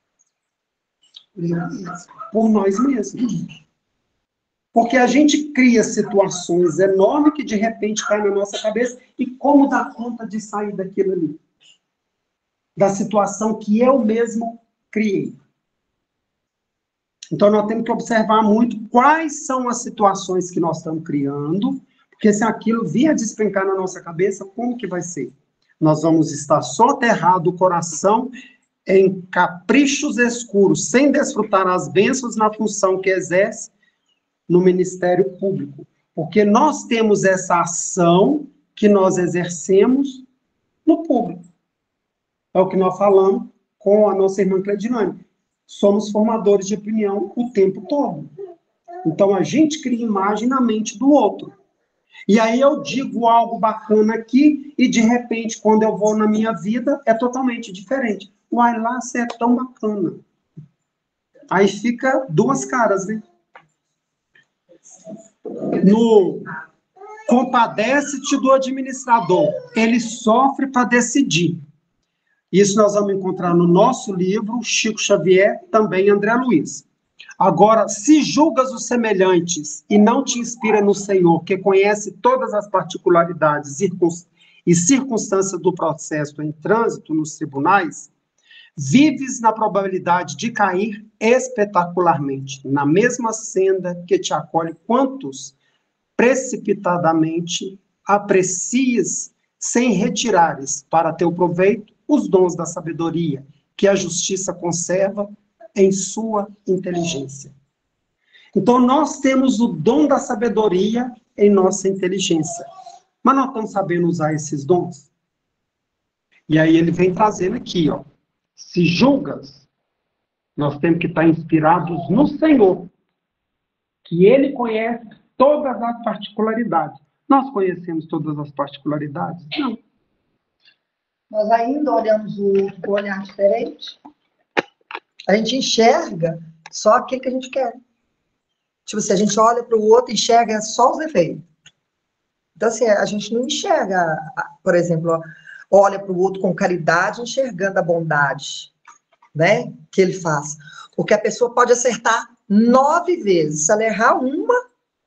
Speaker 2: Por nós mesmos. Porque a gente cria situações enormes que de repente caem na nossa cabeça e como dar conta de sair daquilo ali? Da situação que eu mesmo criei. Então nós temos que observar muito quais são as situações que nós estamos criando, porque se aquilo vier despencar na nossa cabeça, como que vai ser? Nós vamos estar soterrado o coração em caprichos escuros, sem desfrutar as bênçãos na função que exerce no Ministério Público. Porque nós temos essa ação que nós exercemos no público. É o que nós falamos com a nossa irmã Cleidilane. Somos formadores de opinião o tempo todo. Então, a gente cria imagem na mente do outro. E aí eu digo algo bacana aqui e, de repente, quando eu vou na minha vida, é totalmente diferente. Uai, lá você é tão bacana. Aí fica duas caras, né? No compadece-te do administrador. Ele sofre para decidir. Isso nós vamos encontrar no nosso livro, Chico Xavier, também André Luiz. Agora, se julgas os semelhantes e não te inspira no Senhor, que conhece todas as particularidades e circunstâncias do processo em trânsito nos tribunais, vives na probabilidade de cair espetacularmente, na mesma senda que te acolhe quantos precipitadamente aprecies sem retirares para teu proveito os dons da sabedoria, que a justiça conserva em sua inteligência. Então, nós temos o dom da sabedoria em nossa inteligência. Mas nós estamos sabendo usar esses dons? E aí ele vem trazendo aqui, ó. Se julgas, nós temos que estar inspirados no Senhor, que Ele conhece todas as particularidades. Nós conhecemos todas as particularidades? Não.
Speaker 4: Nós ainda olhamos o outro com um olhar diferente. A gente enxerga só aquilo que a gente quer. Tipo assim, a gente olha para o outro e enxerga só os defeitos. Então, assim, a gente não enxerga, por exemplo, olha para o outro com caridade, enxergando a bondade, né, que ele faz. Porque a pessoa pode acertar nove vezes. Se ela errar uma,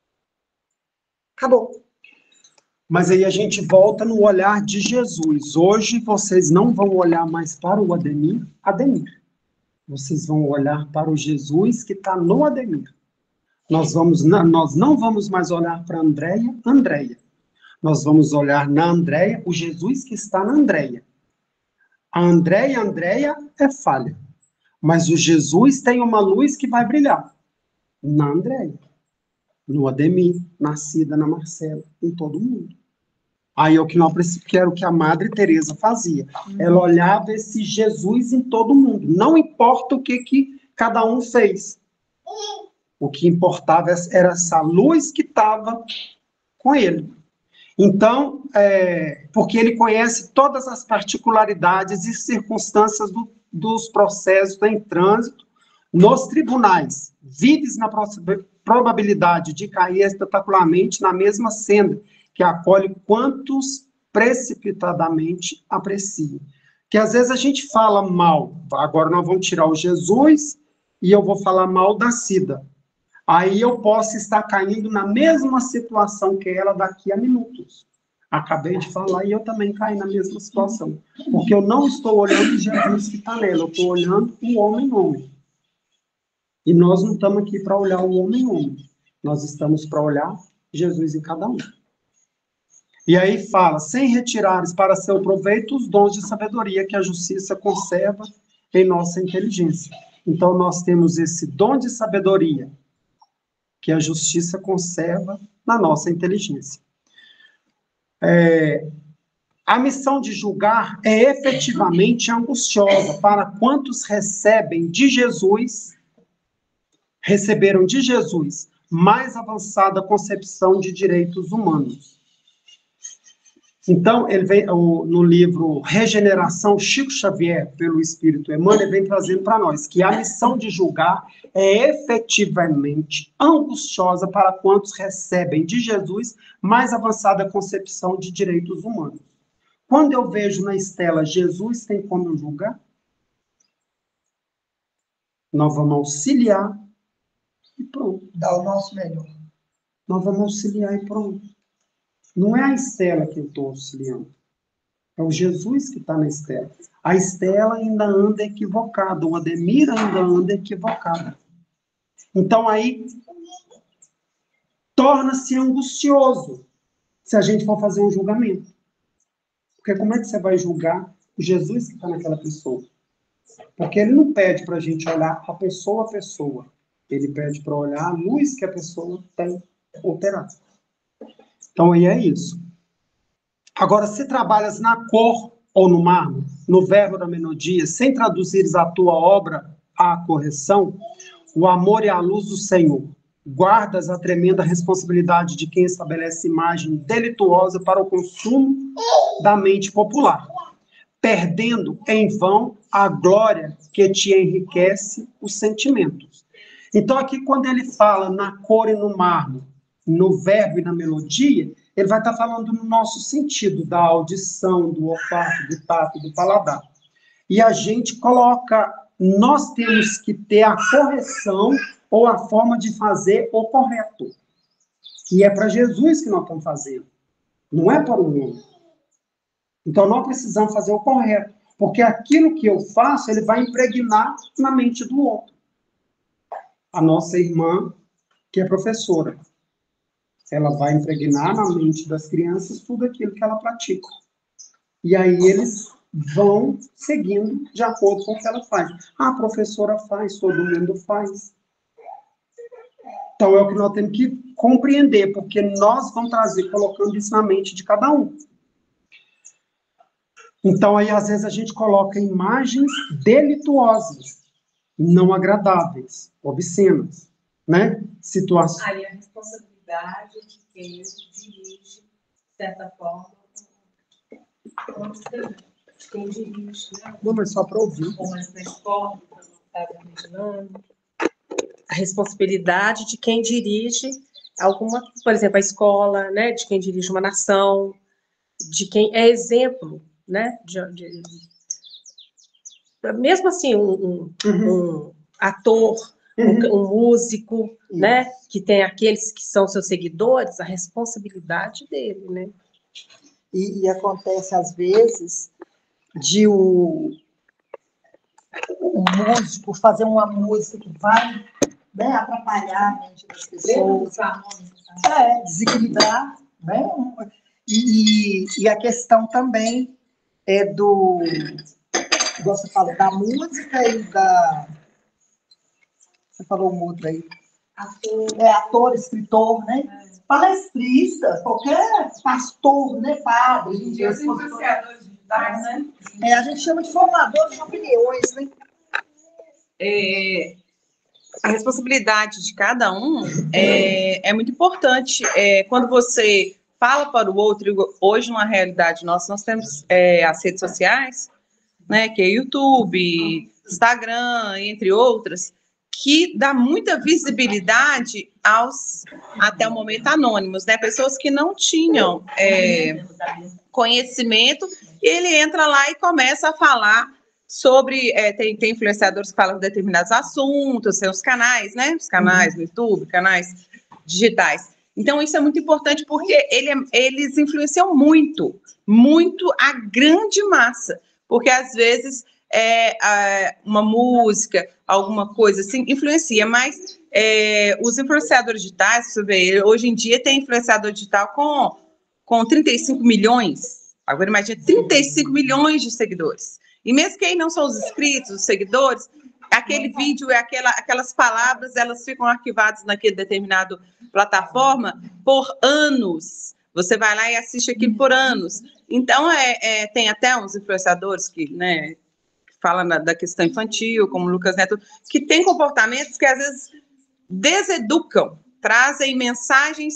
Speaker 4: acabou.
Speaker 2: Mas aí a gente volta no olhar de Jesus. Hoje vocês não vão olhar mais para o Ademir, Ademir. Vocês vão olhar para o Jesus que está no Ademir. Nós, vamos, nós não vamos mais olhar para a Andréia, Andréia. Nós vamos olhar na Andréia o Jesus que está na Andréia. A Andréia, Andréia é falha. Mas o Jesus tem uma luz que vai brilhar. Na Andréia. No Ademir, nascida na Marcela, em todo mundo. Aí é o que, nós, que era o que a Madre Teresa fazia. Ela olhava esse Jesus em todo mundo. Não importa o que, que cada um fez. O que importava era essa luz que estava com ele. Então, é, porque ele conhece todas as particularidades e circunstâncias do, dos processos em trânsito nos tribunais. Vives na probabilidade de cair espetacularmente na mesma senda que acolhe quantos precipitadamente apreciam. Que às vezes a gente fala mal. Agora nós vamos tirar o Jesus e eu vou falar mal da Cida. Aí eu posso estar caindo na mesma situação que ela daqui a minutos. Acabei de falar e eu também caí na mesma situação. Porque eu não estou olhando Jesus que está nela, eu estou olhando o homem-homem. E nós não estamos aqui para olhar o homem-homem. Nós estamos para olhar Jesus em cada um. E aí fala, sem retirares para seu proveito os dons de sabedoria que a justiça conserva em nossa inteligência. Então nós temos esse dom de sabedoria que a justiça conserva na nossa inteligência. É, a missão de julgar é efetivamente angustiosa para quantos recebem de Jesus, receberam de Jesus mais avançada concepção de direitos humanos. Então, ele vem, no livro Regeneração, Chico Xavier, pelo Espírito Emmanuel, vem trazendo para nós que a missão de julgar é efetivamente angustiosa para quantos recebem de Jesus mais avançada concepção de direitos humanos. Quando eu vejo na estela Jesus tem como eu julgar, nós vamos auxiliar e pronto.
Speaker 4: Dá o nosso melhor.
Speaker 2: Nós vamos auxiliar e pronto. Não é a Estela que eu estou auxiliando. É o Jesus que está na Estela. A Estela ainda anda equivocada. O Ademir ainda anda equivocado. Então, aí, torna-se angustioso se a gente for fazer um julgamento. Porque como é que você vai julgar o Jesus que está naquela pessoa? Porque ele não pede para a gente olhar a pessoa a pessoa. Ele pede para olhar a luz que a pessoa tem operado. Então, aí é isso. Agora, se trabalhas na cor ou no mármore, no verbo da melodia, sem traduzires a tua obra à correção, o amor e a luz do Senhor, guardas a tremenda responsabilidade de quem estabelece imagem delituosa para o consumo da mente popular, perdendo em vão a glória que te enriquece os sentimentos. Então, aqui, quando ele fala na cor e no mármore, no verbo e na melodia, ele vai estar falando no nosso sentido, da audição, do olfato, do tato, do paladar. E a gente coloca, nós temos que ter a correção ou a forma de fazer o correto. E é para Jesus que nós estamos fazendo, não é para o homem. Então, nós precisamos fazer o correto, porque aquilo que eu faço, ele vai impregnar na mente do outro. A nossa irmã, que é professora, ela vai impregnar na mente das crianças tudo aquilo que ela pratica. E aí eles vão seguindo de acordo com o que ela faz. Ah, a professora faz, todo mundo faz. Então é o que nós temos que compreender, porque nós vamos trazer, colocando isso na mente de cada um. Então aí às vezes a gente coloca imagens delituosas, não agradáveis, obscenas, né? Situações.
Speaker 3: Aí a responsabilidade de quem dirige, de certa forma, de quem dirige, né?
Speaker 2: Não, mas só para ouvir.
Speaker 3: Ou mais na escola, para não estar imaginando. A responsabilidade de quem dirige alguma, por exemplo, a escola, né? De quem dirige uma nação, de quem é exemplo, né? De, de, mesmo assim, um, um, uhum. um ator, uhum. um, um músico, uhum. né? Que tem aqueles que são seus seguidores, a responsabilidade dele, né?
Speaker 4: E, e acontece, às vezes, de o, o músico fazer uma música que vai, né, atrapalhar a mente das pessoas, é, desequilibrar, né? E, e a questão também é do... Você falou da música e da... Você falou um outro aí. Ator. É, ator, escritor, né? É. Palestrista, qualquer pastor, né? Padre.
Speaker 3: Hoje em dia, tem influenciadores digitais, né?
Speaker 4: É, a gente chama de formadores de opiniões, né?
Speaker 3: É, a responsabilidade de cada um é, é muito importante. É, quando você fala para o outro, hoje, numa realidade nossa, nós temos é, as redes sociais, né, que é YouTube, Instagram, entre outras, que dá muita visibilidade aos, até o momento, anônimos, né, pessoas que não tinham é, conhecimento, e ele entra lá e começa a falar sobre, é, tem, tem influenciadores que falam de determinados assuntos, tem os canais, né, os canais no YouTube, canais digitais. Então, isso é muito importante porque ele, eles influenciam muito, muito a grande massa. Porque, às vezes, é, é, uma música, alguma coisa assim, influencia, mas é, os influenciadores digitais, você vê, hoje em dia tem influenciador digital com, com trinta e cinco milhões, agora imagina, trinta e cinco milhões de seguidores. E mesmo quem não são os inscritos, os seguidores, aquele vídeo, aquela, aquelas palavras, elas ficam arquivadas naquele determinado plataforma por anos. Você vai lá e assiste aquilo por anos. Então, é, é, tem até uns influenciadores que, né, falam na, da questão infantil, como o Lucas Neto, que tem comportamentos que, às vezes, deseducam, trazem mensagens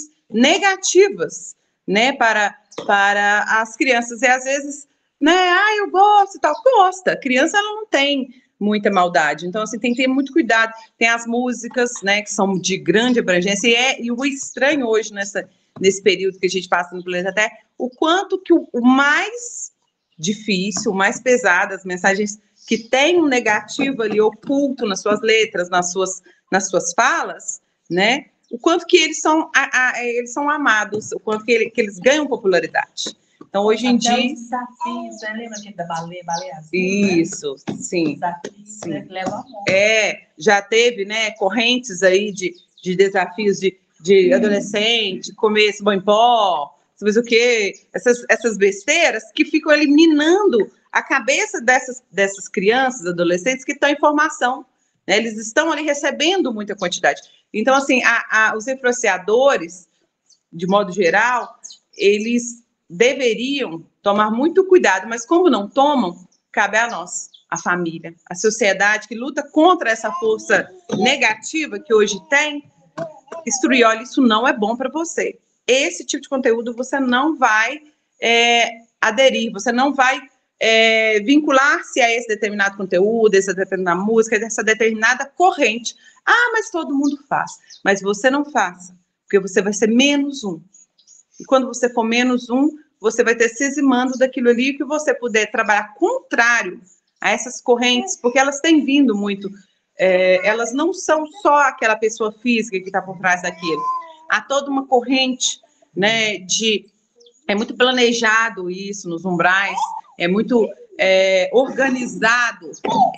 Speaker 3: negativas, né, para, para as crianças. E, às vezes, né, ah, eu gosto e tal. Gosta. Criança, ela não tem muita maldade. Então, assim, tem que ter muito cuidado. Tem as músicas, né, que são de grande abrangência. E, é, e o estranho hoje, nessa... nesse período que a gente passa no planeta Terra, o quanto que o, o mais difícil, o mais pesado, as mensagens que tem um negativo ali oculto nas suas letras, nas suas, nas suas falas, né? O quanto que eles são, a, a, eles são amados, o quanto que, ele, que eles ganham popularidade. Então, hoje em
Speaker 5: Até
Speaker 3: dia...
Speaker 5: os desafios, né? Lembra aquele da baleia, baleia azul,
Speaker 3: Isso, né? Sim.
Speaker 5: Desafios,
Speaker 3: sim.
Speaker 5: Né? Que levam a morte.
Speaker 3: É, já teve, né, correntes aí de, de desafios de de adolescente, comer esse banho em pó, sabe o quê? Essas, essas besteiras que ficam eliminando a cabeça dessas, dessas crianças, adolescentes que estão em formação, né? Eles estão ali recebendo muita quantidade. Então, assim, a, a, os influenciadores, de modo geral, eles deveriam tomar muito cuidado, mas como não tomam, cabe a nós, a família, a sociedade que luta contra essa força negativa que hoje tem, instruir, olha, isso não é bom para você. Esse tipo de conteúdo você não vai é, aderir, você não vai é, vincular-se a esse determinado conteúdo, essa determinada música, essa determinada corrente. Ah, mas todo mundo faz. Mas você não faça, porque você vai ser menos um. E quando você for menos um, você vai ter se eximando daquilo ali que você puder trabalhar contrário a essas correntes, porque elas têm vindo muito, é, elas não são só aquela pessoa física que está por trás daquilo. Há toda uma corrente, né, de... É muito planejado isso nos umbrais, é muito é, organizado,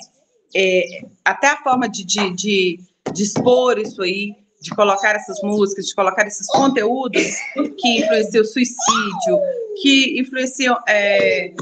Speaker 3: é, até a forma de, de, de, de expor isso aí, de colocar essas músicas, de colocar esses conteúdos que influenciam o suicídio, que influenciam é,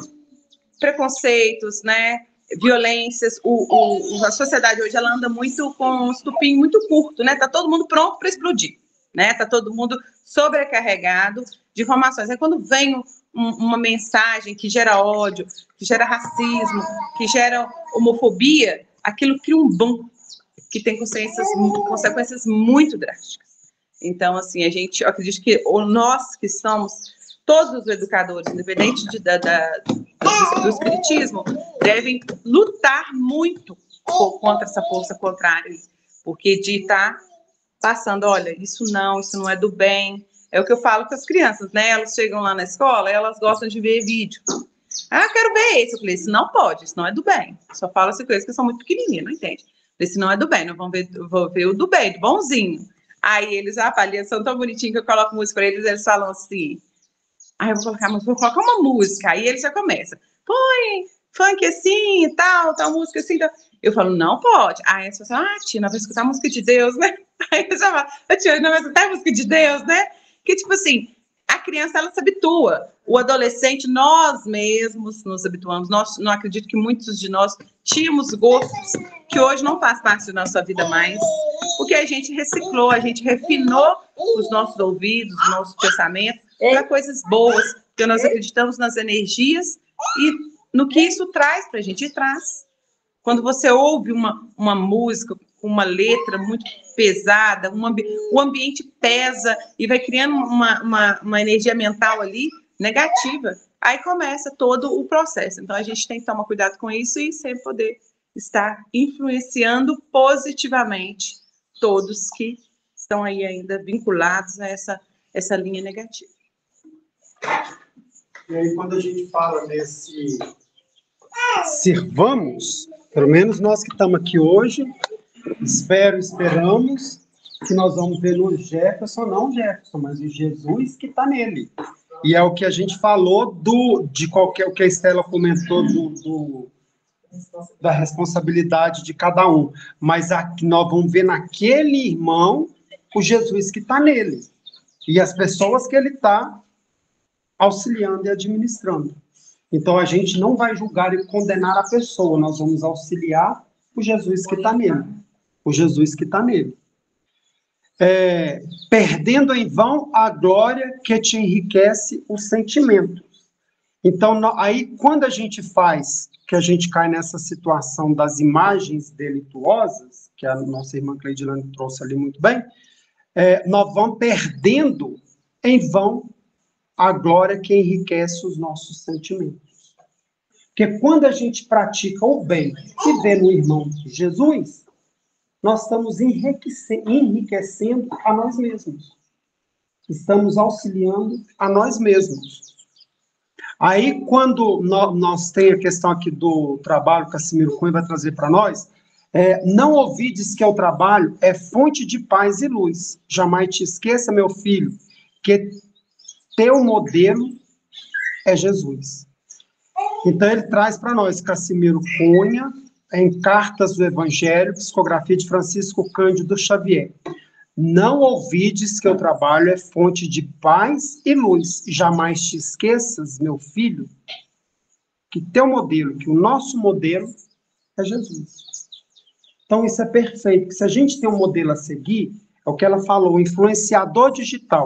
Speaker 3: preconceitos, né, violências. O, o, a sociedade hoje ela anda muito com um estupim muito curto, né? Tá todo mundo pronto para explodir, né? Tá todo mundo sobrecarregado de informações. Aí quando vem um, uma mensagem que gera ódio, que gera racismo, que gera homofobia, aquilo cria um boom que tem consequências, consequências muito drásticas. Então, assim, a gente, eu acredito que nós que somos todos os educadores, independente de, da, da, do, do espiritismo, devem lutar muito contra essa força contrária, porque de estar passando, olha, isso não, isso não é do bem. É o que eu falo com as crianças, né? Elas chegam lá na escola, elas gostam de ver vídeo. Ah, quero ver esse. Eu falei, isso não pode, isso não é do bem. Eu só falo assim coisas que são muito pequenininhas, não entende? Esse não é do bem, não vão ver, vou ver o do bem, do bonzinho. Aí eles, ah, eles são tão bonitinhos que eu coloco música para eles, eles falam assim, ah, eu vou colocar música, vou colocar uma música. Aí eles já começam, põe funk assim e tal, tal música assim, tal. Eu falo, não pode. Aí eles falam, ah, tia, não vai escutar a música de Deus, né? Aí eu já falo, tia, não vai escutar a música de Deus, né? Que tipo assim, a criança, ela se habitua. O adolescente, nós mesmos nos habituamos. Nós, não acredito que muitos de nós tínhamos gostos que hoje não faz parte da nossa vida mais, porque a gente reciclou, a gente refinou os nossos ouvidos, os nossos pensamentos para coisas boas, porque nós acreditamos nas energias e no que isso traz para a gente. E traz. Quando você ouve uma, uma música com uma letra muito pesada, um ambi o ambiente pesa e vai criando uma, uma, uma energia mental ali negativa. Aí começa todo o processo. Então, a gente tem que tomar cuidado com isso e sempre poder estar influenciando positivamente todos que estão aí ainda vinculados a essa, essa linha negativa.
Speaker 2: E aí, quando a gente fala desse sirvamos, pelo menos nós que estamos aqui hoje, espero, esperamos que nós vamos ver no Jefferson, não o Jefferson, mas o Jesus que está nele. E é o que a gente falou do, de qualquer, o que a Estela comentou do, do, da responsabilidade de cada um. Mas aqui nós vamos ver naquele irmão o Jesus que está nele. E as pessoas que ele está auxiliando e administrando. Então a gente não vai julgar e condenar a pessoa, nós vamos auxiliar o Jesus que está nele. O Jesus que está nele. É, perdendo em vão a glória que te enriquece os sentimentos. Então, aí, quando a gente faz, que a gente cai nessa situação das imagens delituosas, que a nossa irmã Cleidilane trouxe ali muito bem, é, nós vamos perdendo em vão a glória que enriquece os nossos sentimentos. Porque quando a gente pratica o bem e vê no irmão Jesus, nós estamos enriquecendo a nós mesmos. Estamos auxiliando a nós mesmos. Aí, quando nós temos a questão aqui do trabalho que Cassimiro Cunha vai trazer para nós, é, não ouvides que o trabalho é fonte de paz e luz. Jamais te esqueça, meu filho, que teu modelo é Jesus. Então, ele traz para nós Cassimiro Cunha, em Cartas do Evangelho, psicografia de Francisco Cândido Xavier. Não ouvides que o trabalho é fonte de paz e luz. Jamais te esqueças, meu filho, que teu modelo, que o nosso modelo é Jesus. Então, isso é perfeito. Se a gente tem um modelo a seguir, é o que ela falou, o influenciador digital.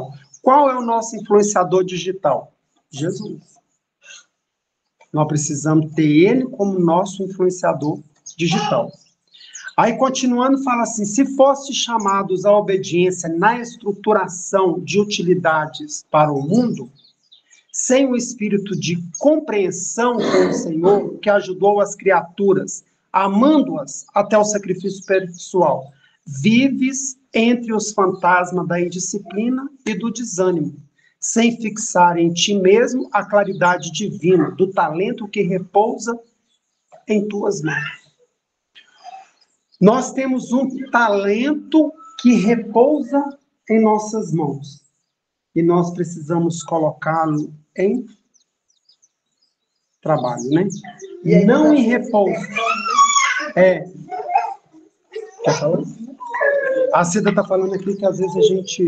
Speaker 2: Qual é o nosso influenciador digital? Jesus. Nós precisamos ter ele como nosso influenciador digital. Aí, continuando, fala assim, se fosse chamados à obediência na estruturação de utilidades para o mundo, sem o espírito de compreensão com o Senhor, que ajudou as criaturas, amando-as até o sacrifício pessoal, vives entre os fantasmas da indisciplina e do desânimo, sem fixar em ti mesmo a claridade divina, do talento que repousa em tuas mãos. Nós temos um talento que repousa em nossas mãos. E nós precisamos colocá-lo em trabalho, né? E não em repouso. É. Quer falar? A Cida está falando aqui que às vezes a gente...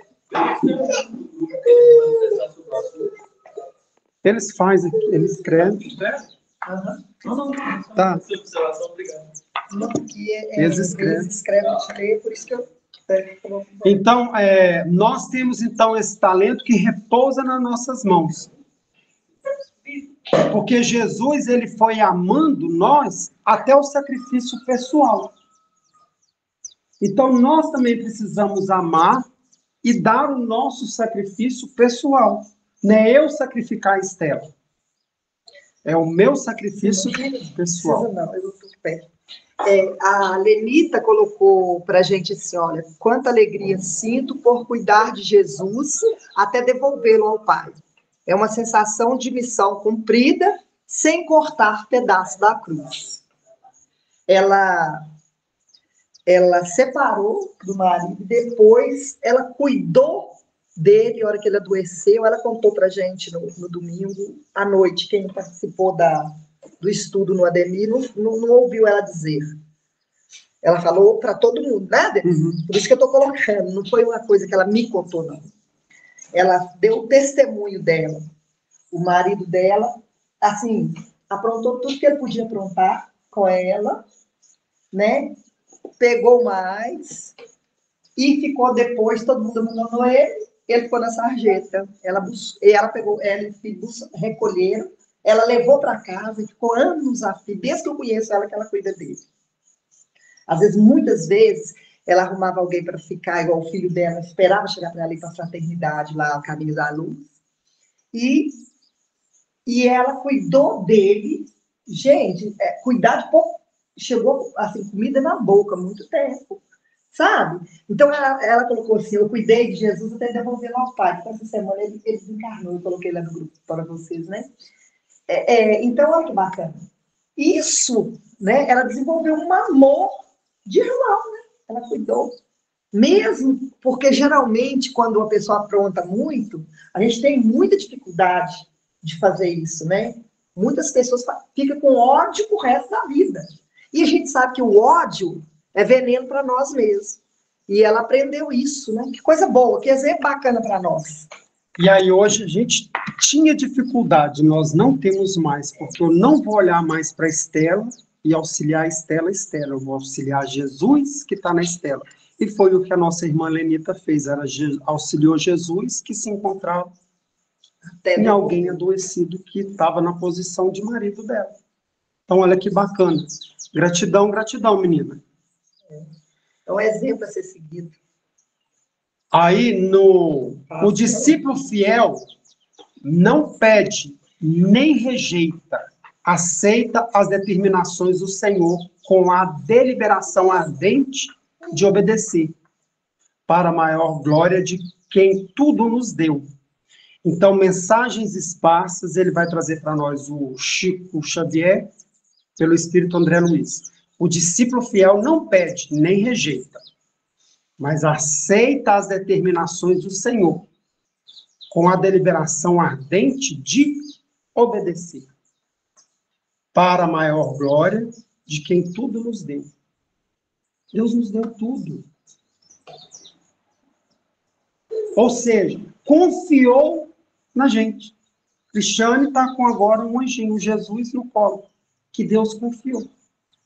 Speaker 2: Eles fazem, eles escrevem. Tá. Eles escrevem. Eles escrevem, por isso que eu... Então, é, nós temos então esse talento que repousa nas nossas mãos. Porque Jesus, ele foi amando nós até o sacrifício pessoal. Então, nós também precisamos amar e dar o nosso sacrifício pessoal. Não é eu sacrificar a Estela. É o meu sacrifício pessoal.
Speaker 4: Não, eu estou perto. É, a Lenita colocou para a gente assim, olha, quanta alegria sinto por cuidar de Jesus até devolvê-lo ao Pai. É uma sensação de missão cumprida, sem cortar pedaço da cruz. Ela, ela separou do marido, depois ela cuidou dele, a hora que ele adoeceu, ela contou para a gente no, no domingo à noite, quem participou da... do estudo no Ademir, não, não, não ouviu ela dizer. Ela falou para todo mundo, né? Uhum. Por isso que eu estou colocando, não foi uma coisa que ela me contou, não. Ela deu o testemunho dela. O marido dela, assim, aprontou tudo que ele podia aprontar com ela, né? Pegou mais e ficou depois, todo mundo abandonou ele, ele ficou na sarjeta. Ela, bus... ela pegou, ela e o filho recolheram, ela levou para casa e ficou anos a fio, desde que eu conheço ela, que ela cuida dele. Às vezes, muitas vezes, ela arrumava alguém para ficar, igual o filho dela, esperava chegar para ela ir para a fraternidade, lá, o Caminho da Luz. E, e ela cuidou dele. Gente, é, cuidar de pouco, chegou, assim, comida na boca, muito tempo, sabe? Então, ela, ela colocou assim, eu cuidei de Jesus até devolvê-lo ao Pai. Então, essa semana ele, ele desencarnou, eu coloquei lá no grupo para vocês, né? É, é, então, olha que bacana. Isso, né? Ela desenvolveu um amor de irmão, né? Ela cuidou. Mesmo porque, geralmente, quando uma pessoa apronta muito, a gente tem muita dificuldade de fazer isso, né? Muitas pessoas ficam com ódio pro resto da vida. E a gente sabe que o ódio é veneno para nós mesmos. E ela aprendeu isso, né? Que coisa boa, que exemplo bacana para nós.
Speaker 2: E aí hoje a gente tinha dificuldade, nós não temos mais, porque eu não vou olhar mais para a Estela e auxiliar a Estela, Estela, eu vou auxiliar Jesus que está na Estela. E foi o que a nossa irmã Lenita fez, ela auxiliou Jesus que se encontrava Até em alguém adoecido que estava na posição de marido dela. Então olha que bacana. Gratidão, gratidão, menina.
Speaker 4: É um exemplo a ser seguido.
Speaker 2: Aí, no, o discípulo fiel não pede nem rejeita, aceita as determinações do Senhor com a deliberação ardente de obedecer, para a maior glória de quem tudo nos deu. Então, mensagens esparsas, ele vai trazer para nós o Chico Xavier, pelo Espírito André Luiz. O discípulo fiel não pede nem rejeita, mas aceita as determinações do Senhor, com a deliberação ardente de obedecer, para a maior glória de quem tudo nos deu. Deus nos deu tudo. Ou seja, confiou na gente. Cristiane está com agora um anjinho, Jesus no colo, que Deus confiou.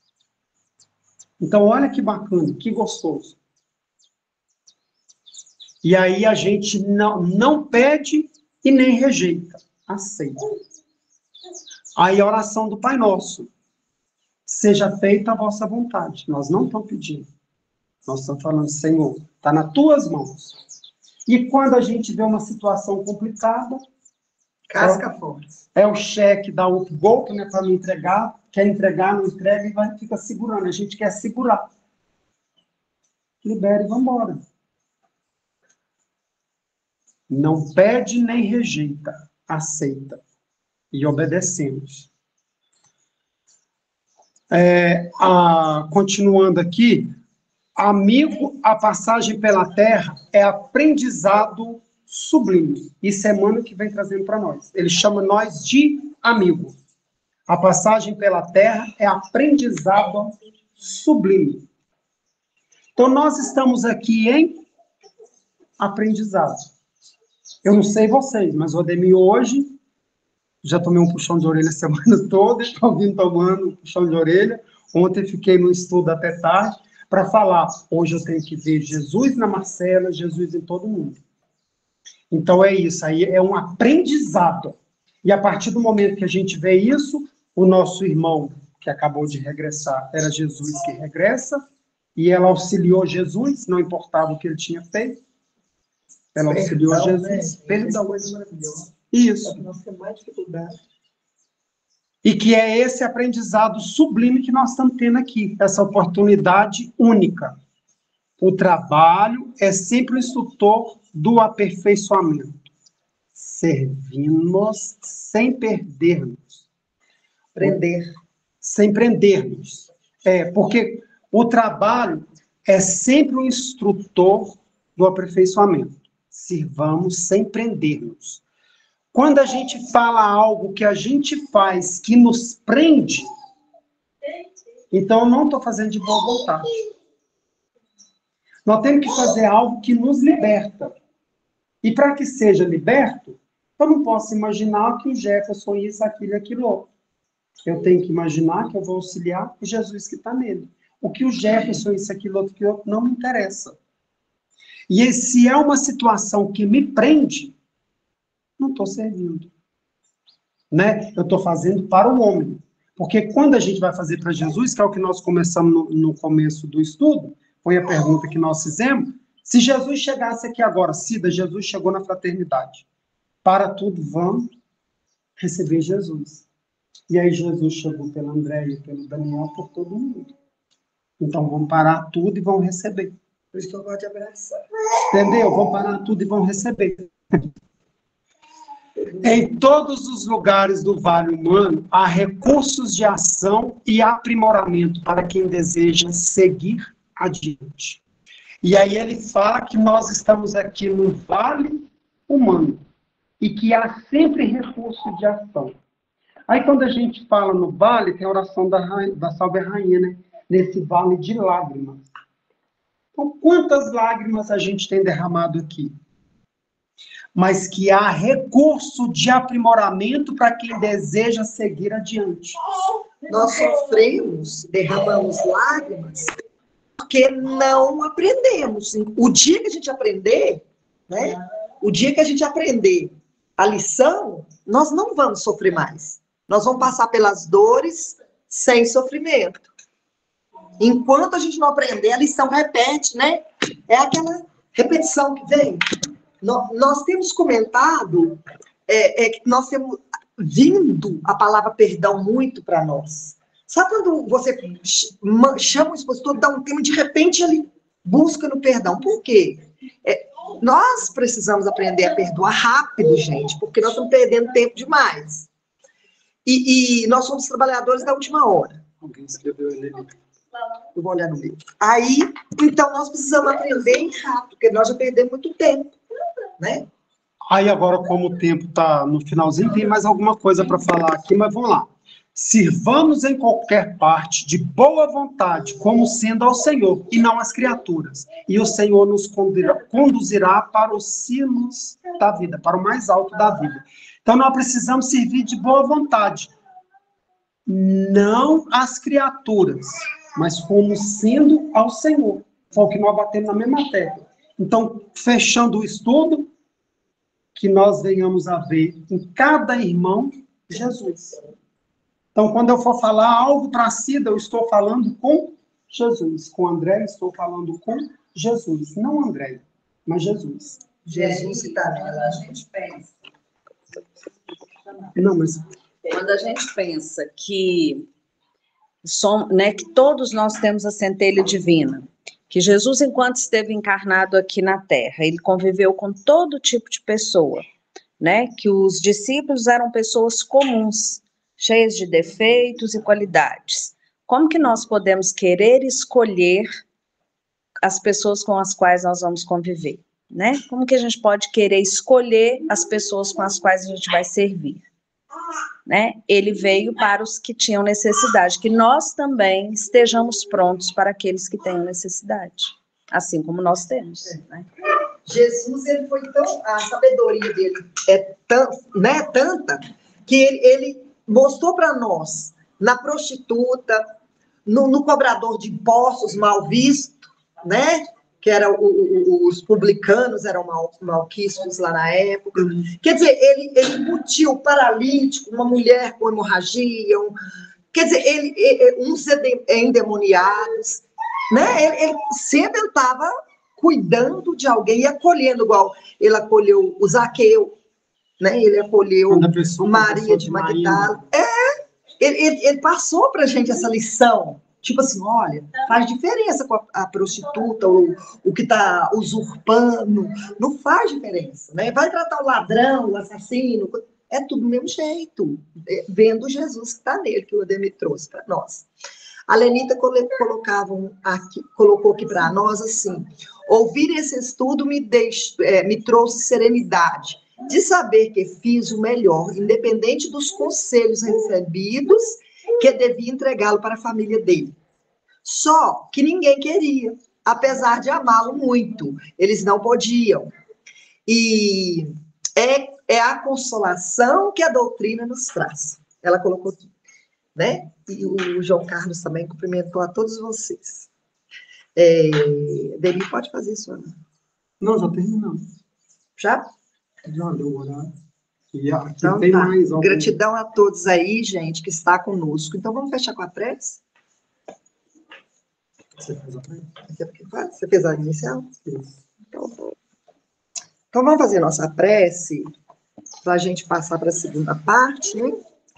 Speaker 2: Então, olha que bacana, que gostoso. E aí a gente não, não pede e nem rejeita, aceita. Aí a oração do Pai Nosso. Seja feita a vossa vontade. Nós não estamos pedindo. Nós estamos falando, Senhor, está nas tuas mãos. E quando a gente vê uma situação complicada,
Speaker 4: Casca fora.
Speaker 2: é o cheque, dá outro golpe, né, para me entregar, quer entregar, não entrega e vai, fica segurando. A gente quer segurar. Libera e vamos embora. Não pede nem rejeita, aceita. E obedecemos. É, a, continuando aqui, amigo, a passagem pela terra é aprendizado sublime. Isso é Emmanuel que vem trazendo para nós. Ele chama nós de amigo. A passagem pela terra é aprendizado sublime. Então, nós estamos aqui em aprendizado. Eu não sei vocês, mas o Ademir hoje, já tomei um puxão de orelha a semana toda, estou vindo tomando um puxão de orelha. Ontem fiquei no estudo até tarde para falar. Hoje eu tenho que ver Jesus na Marcela, Jesus em todo mundo. Então é isso, aí é um aprendizado. E a partir do momento que a gente vê isso, o nosso irmão, que acabou de regressar, era Jesus que regressa, e ela auxiliou Jesus, não importava o que ele tinha feito. Ela auxiliou
Speaker 4: Perdão,
Speaker 2: Jesus.
Speaker 4: Né?
Speaker 2: Perdão.
Speaker 4: Coisa maravilhosa.
Speaker 2: Isso.
Speaker 4: Nós temos mais dificuldade.
Speaker 2: E que é esse aprendizado sublime que nós estamos tendo aqui, essa oportunidade única. O trabalho é sempre o instrutor do aperfeiçoamento. Servimos sem perdermos.
Speaker 4: Aprender.
Speaker 2: Sem prendermos. É, porque o trabalho é sempre o instrutor do aperfeiçoamento. Sirvamos sem prendermos. Quando a gente fala algo que a gente faz que nos prende, então eu não estou fazendo de boa vontade. Nós temos que fazer algo que nos liberta. E para que seja liberto, eu não posso imaginar que o Jefferson isso, aquilo e aquilo outro. Eu tenho que imaginar que eu vou auxiliar o Jesus que está nele. O que o Jefferson isso, aquilo outro, aquilo outro, não me interessa. E se é uma situação que me prende, não estou servindo. Né? Eu estou fazendo para o homem. Porque quando a gente vai fazer para Jesus, que é o que nós começamos no, no começo do estudo, foi a pergunta que nós fizemos, se Jesus chegasse aqui agora, Cida, Jesus chegou na fraternidade, para tudo, vamos receber Jesus. E aí Jesus chegou pela Andréia, pelo Daniel, por todo mundo. Então vamos parar tudo e vão receber.
Speaker 4: Por isso que eu gosto de abraçar.
Speaker 2: Entendeu? Vão parar tudo e vão receber. Em todos os lugares do Vale Humano, há recursos de ação e aprimoramento para quem deseja seguir adiante. E aí ele fala que nós estamos aqui no Vale Humano e que há sempre recurso de ação. Aí quando a gente fala no vale, tem a oração da, rainha, da Salve Rainha, né? Nesse vale de lágrimas. Então, quantas lágrimas a gente tem derramado aqui? Mas que há recurso de aprimoramento para quem deseja seguir adiante.
Speaker 4: Nós sofremos, derramamos lágrimas, porque não aprendemos. O dia que a gente aprender, né? O dia que a gente aprender a lição, nós não vamos sofrer mais. Nós vamos passar pelas dores sem sofrimento. Enquanto a gente não aprender, a lição repete, né? É aquela repetição que vem. Nós, nós temos comentado, é, é, que nós temos vindo a palavra perdão muito para nós. Sabe quando você chama o expositor, dá um tema, de repente ele busca no perdão. Por quê? É, nós precisamos aprender a perdoar rápido, gente, porque nós estamos perdendo tempo demais. E, e nós somos trabalhadores da última hora.
Speaker 2: Alguém escreveu ele ali.
Speaker 4: Eu vou olhar no livro. Aí, então, nós precisamos aprender rápido, porque nós já perdemos muito tempo, né?
Speaker 2: Aí agora, como o tempo está no finalzinho, tem mais alguma coisa para falar aqui, mas vamos lá. Sirvamos em qualquer parte de boa vontade, como sendo ao Senhor, e não às criaturas. E o Senhor nos conduzirá, conduzirá para os cimos da vida, para o mais alto da vida. Então, nós precisamos servir de boa vontade. Não às criaturas, mas como sendo ao Senhor. Foi o que nós batemos na mesma tecla. Então, fechando o estudo, que nós venhamos a ver em cada irmão Jesus. Então, quando eu for falar algo para Cida, eu estou falando com Jesus. Com André, estou falando com Jesus. Não André, mas Jesus.
Speaker 4: Jesus que está
Speaker 3: Quando
Speaker 4: nela.
Speaker 3: a gente pensa,
Speaker 2: Não, mas
Speaker 3: quando a gente pensa que, som, né, que todos nós temos a centelha divina, que Jesus, enquanto esteve encarnado aqui na Terra, ele conviveu com todo tipo de pessoa, né, que os discípulos eram pessoas comuns, cheias de defeitos e qualidades. Como que nós podemos querer escolher as pessoas com as quais nós vamos conviver, né? Como que a gente pode querer escolher as pessoas com as quais a gente vai servir, né? Ele veio para os que tinham necessidade, que nós também estejamos prontos para aqueles que tenham necessidade, assim como nós temos, né?
Speaker 4: Jesus, ele foi tão, a sabedoria dele é tão, né, tanta, que ele, ele mostrou para nós, na prostituta, no, no cobrador de impostos mal visto, né, que era o, o, os publicanos, eram mal, malquistos lá na época. Quer dizer, ele, ele embutiu o paralítico, uma mulher com hemorragia, um, quer dizer, ele, ele, uns endemoniados, né, ele, ele sempre estava cuidando de alguém e acolhendo, igual ele acolheu o Zaqueu, né? Ele acolheu pessoa, Maria de Magdala. É, ele, ele, ele passou para a gente essa lição. Tipo assim, olha, faz diferença com a, a prostituta, ou o que está usurpando, não faz diferença, né? Vai tratar o ladrão, o assassino, é tudo do mesmo jeito, é, vendo Jesus que está nele, que o Ademir trouxe para nós. A Lenita colocava aqui, colocou aqui para nós assim: ouvir esse estudo me, deix, é, me trouxe serenidade, de saber que fiz o melhor, independente dos conselhos recebidos, que devia entregá-lo para a família dele. Só que ninguém queria, apesar de amá-lo muito, eles não podiam. E é, é a consolação que a doutrina nos traz. Ela colocou aqui, né? E o João Carlos também cumprimentou a todos vocês. É, Deni, pode fazer isso, Ana?
Speaker 2: Não, já terminamos.
Speaker 4: Já?
Speaker 2: Já deu o horário. E aqui
Speaker 4: então,
Speaker 2: tem
Speaker 4: tá.
Speaker 2: mais algum...
Speaker 4: Gratidão a todos aí, gente, que está conosco. Então, vamos fechar com a prece?
Speaker 2: Você fez a prece?
Speaker 4: Você fez a inicial? Isso. Então, então, vamos fazer nossa prece para a gente passar para a segunda parte, né?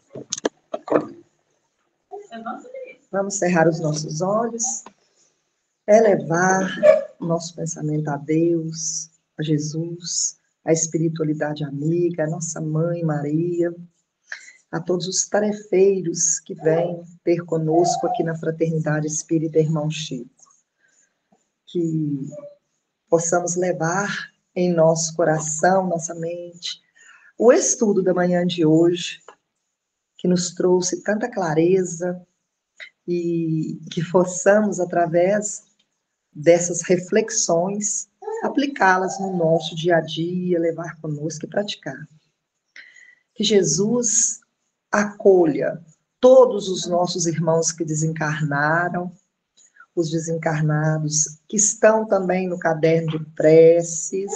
Speaker 4: Vamos cerrar os nossos olhos, elevar o nosso pensamento a Deus, a Jesus, a espiritualidade amiga, a nossa mãe Maria, a todos os tarefeiros que vêm ter conosco aqui na Fraternidade Espírita Irmão Chico. Que possamos levar em nosso coração, nossa mente, o estudo da manhã de hoje, que nos trouxe tanta clareza, e que possamos, através dessas reflexões, aplicá-las no nosso dia a dia, levar conosco e praticar. Que Jesus acolha todos os nossos irmãos que desencarnaram, os desencarnados que estão também no caderno de preces,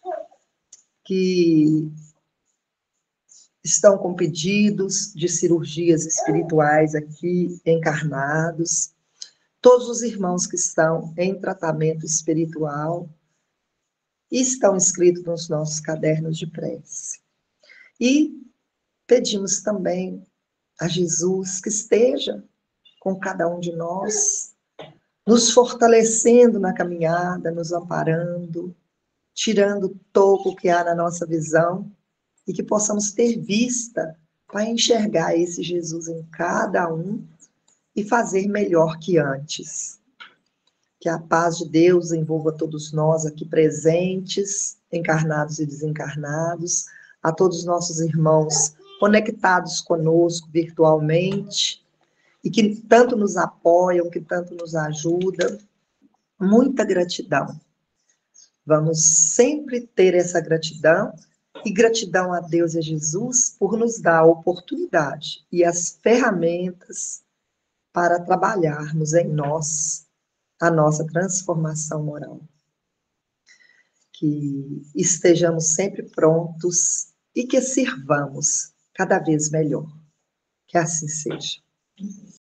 Speaker 4: que estão com pedidos de cirurgias espirituais aqui encarnados, todos os irmãos que estão em tratamento espiritual e estão inscritos nos nossos cadernos de prece. E pedimos também a Jesus que esteja com cada um de nós, nos fortalecendo na caminhada, nos amparando, tirando o topo que há na nossa visão, e que possamos ter vista para enxergar esse Jesus em cada um e fazer melhor que antes. Que a paz de Deus envolva todos nós aqui presentes, encarnados e desencarnados, a todos os nossos irmãos conectados conosco virtualmente, e que tanto nos apoiam, que tanto nos ajudam. Muita gratidão. Vamos sempre ter essa gratidão, e gratidão a Deus e a Jesus por nos dar a oportunidade e as ferramentas para trabalharmos em nós a nossa transformação moral. que estejamos sempre prontos e que sirvamos cada vez melhor. Que assim seja.